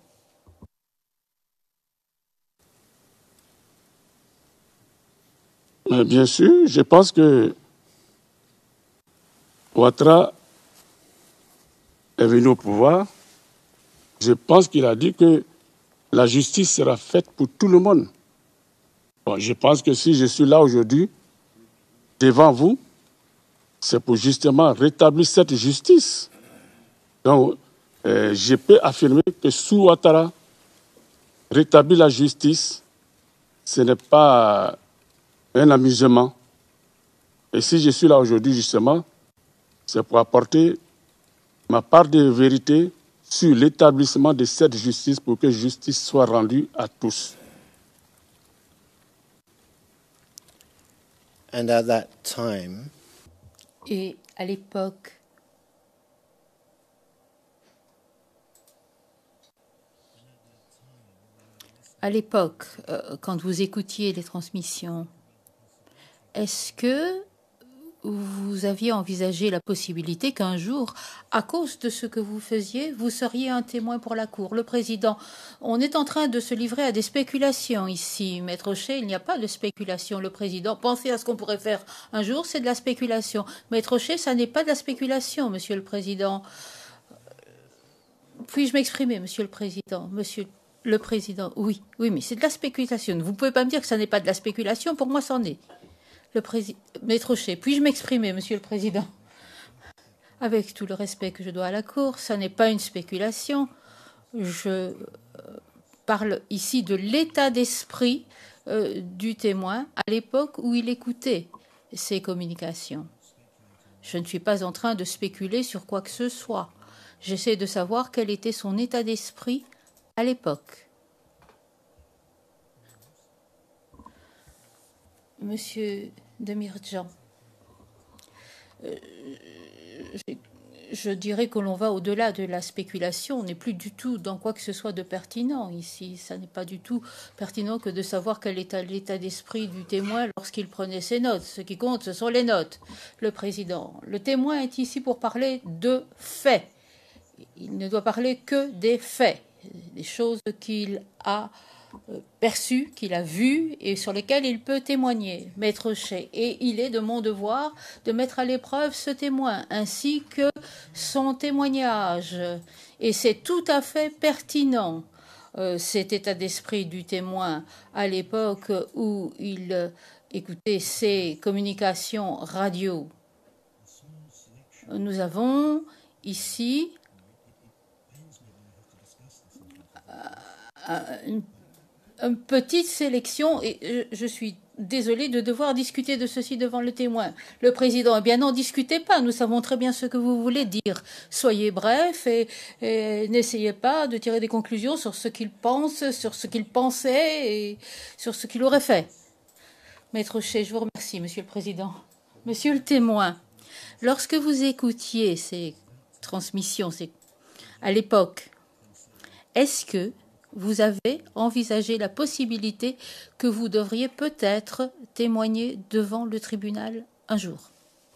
Mais bien sûr, je pense que Ouattara est venu au pouvoir. Je pense qu'il a dit que la justice sera faite pour tout le monde. Bon, je pense que si je suis là aujourd'hui, devant vous, c'est pour justement rétablir cette justice. Donc, euh, je peux affirmer que sous Ouattara, rétablir la justice, ce n'est pas un amusement. Et si je suis là aujourd'hui, justement, c'est pour apporter ma part de vérité sur l'établissement de cette justice pour que justice soit rendue à tous. and at that time, Et à l'époque, à l'époque, euh, quand vous écoutiez les transmissions, est-ce que vous aviez envisagé la possibilité qu'un jour, à cause de ce que vous faisiez, vous seriez un témoin pour la Cour? Le président, on est en train de se livrer à des spéculations ici. Maître Auchet, il n'y a pas de spéculation. Le président, pensez à ce qu'on pourrait faire un jour, c'est de la spéculation. Maître Auchet, ça n'est pas de la spéculation, Monsieur le Président. Puis-je m'exprimer, Monsieur le Président? Monsieur le Président, oui, oui, mais c'est de la spéculation. Vous ne pouvez pas me dire que ça n'est pas de la spéculation. Pour moi, c'en est. Le président, Maître Auchet, puis-je m'exprimer, Monsieur le Président? Avec tout le respect que je dois à la Cour, ça n'est pas une spéculation. Je parle ici de l'état d'esprit euh, du témoin à l'époque où il écoutait ces communications. Je ne suis pas en train de spéculer sur quoi que ce soit. J'essaie de savoir quel était son état d'esprit à l'époque. Monsieur Demirjan, euh, je dirais que l'on va au-delà de la spéculation. On n'est plus du tout dans quoi que ce soit de pertinent ici. Ça n'est pas du tout pertinent que de savoir quel était l'état d'esprit du témoin lorsqu'il prenait ses notes. Ce qui compte, ce sont les notes. Le président, le témoin est ici pour parler de faits. Il ne doit parler que des faits, des choses qu'il a perçues, qu'il a vues et sur lesquelles il peut témoigner, Maître Chaix. Et il est de mon devoir de mettre à l'épreuve ce témoin, ainsi que son témoignage. Et c'est tout à fait pertinent, euh, cet état d'esprit du témoin à l'époque où il euh, écoutait ses communications radio. Nous avons ici euh, une une petite sélection, et je suis désolée de devoir discuter de ceci devant le témoin. Le président, eh bien non, discutez pas, nous savons très bien ce que vous voulez dire. Soyez bref et, et n'essayez pas de tirer des conclusions sur ce qu'il pense, sur ce qu'il pensait et sur ce qu'il aurait fait. Maître Chaix, je vous remercie, Monsieur le Président. Monsieur le témoin, lorsque vous écoutiez ces transmissions ces... à l'époque, est-ce que vous avez envisagé la possibilité que vous devriez peut-être témoigner devant le tribunal un jour?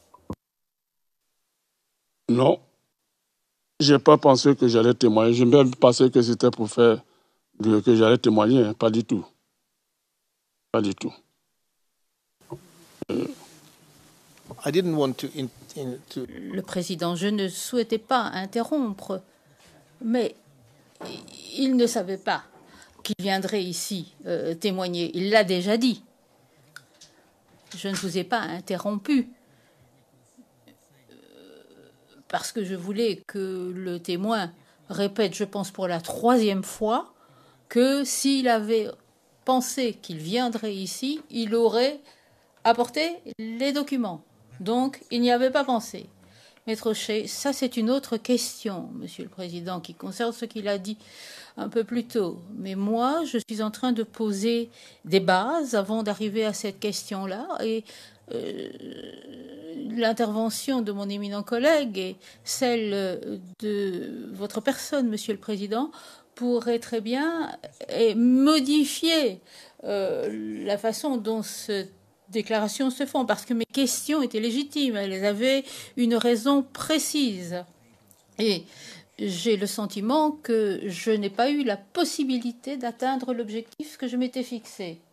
Non, je n'ai pas pensé que j'allais témoigner. Je même pensé que c'était pour faire de, que j'allais témoigner, hein. Pas du tout. Pas du tout. Euh... I didn't want to in, in, to... Le président, je ne souhaitais pas interrompre, mais il ne savait pas qu'il viendrait ici euh, témoigner. Il l'a déjà dit. Je ne vous ai pas interrompu euh, parce que je voulais que le témoin répète, je pense pour la troisième fois, que s'il avait pensé qu'il viendrait ici, il aurait apporté les documents. Donc, il n'y avait pas pensé. Maître Chaix, ça c'est une autre question, Monsieur le Président, qui concerne ce qu'il a dit un peu plus tôt. Mais moi, je suis en train de poser des bases avant d'arriver à cette question-là. Et euh, l'intervention de mon éminent collègue et celle de votre personne, Monsieur le Président, pourrait très bien modifier euh, la façon dont ce déclarations se font, parce que mes questions étaient légitimes, elles avaient une raison précise. Et j'ai le sentiment que je n'ai pas eu la possibilité d'atteindre l'objectif que je m'étais fixé.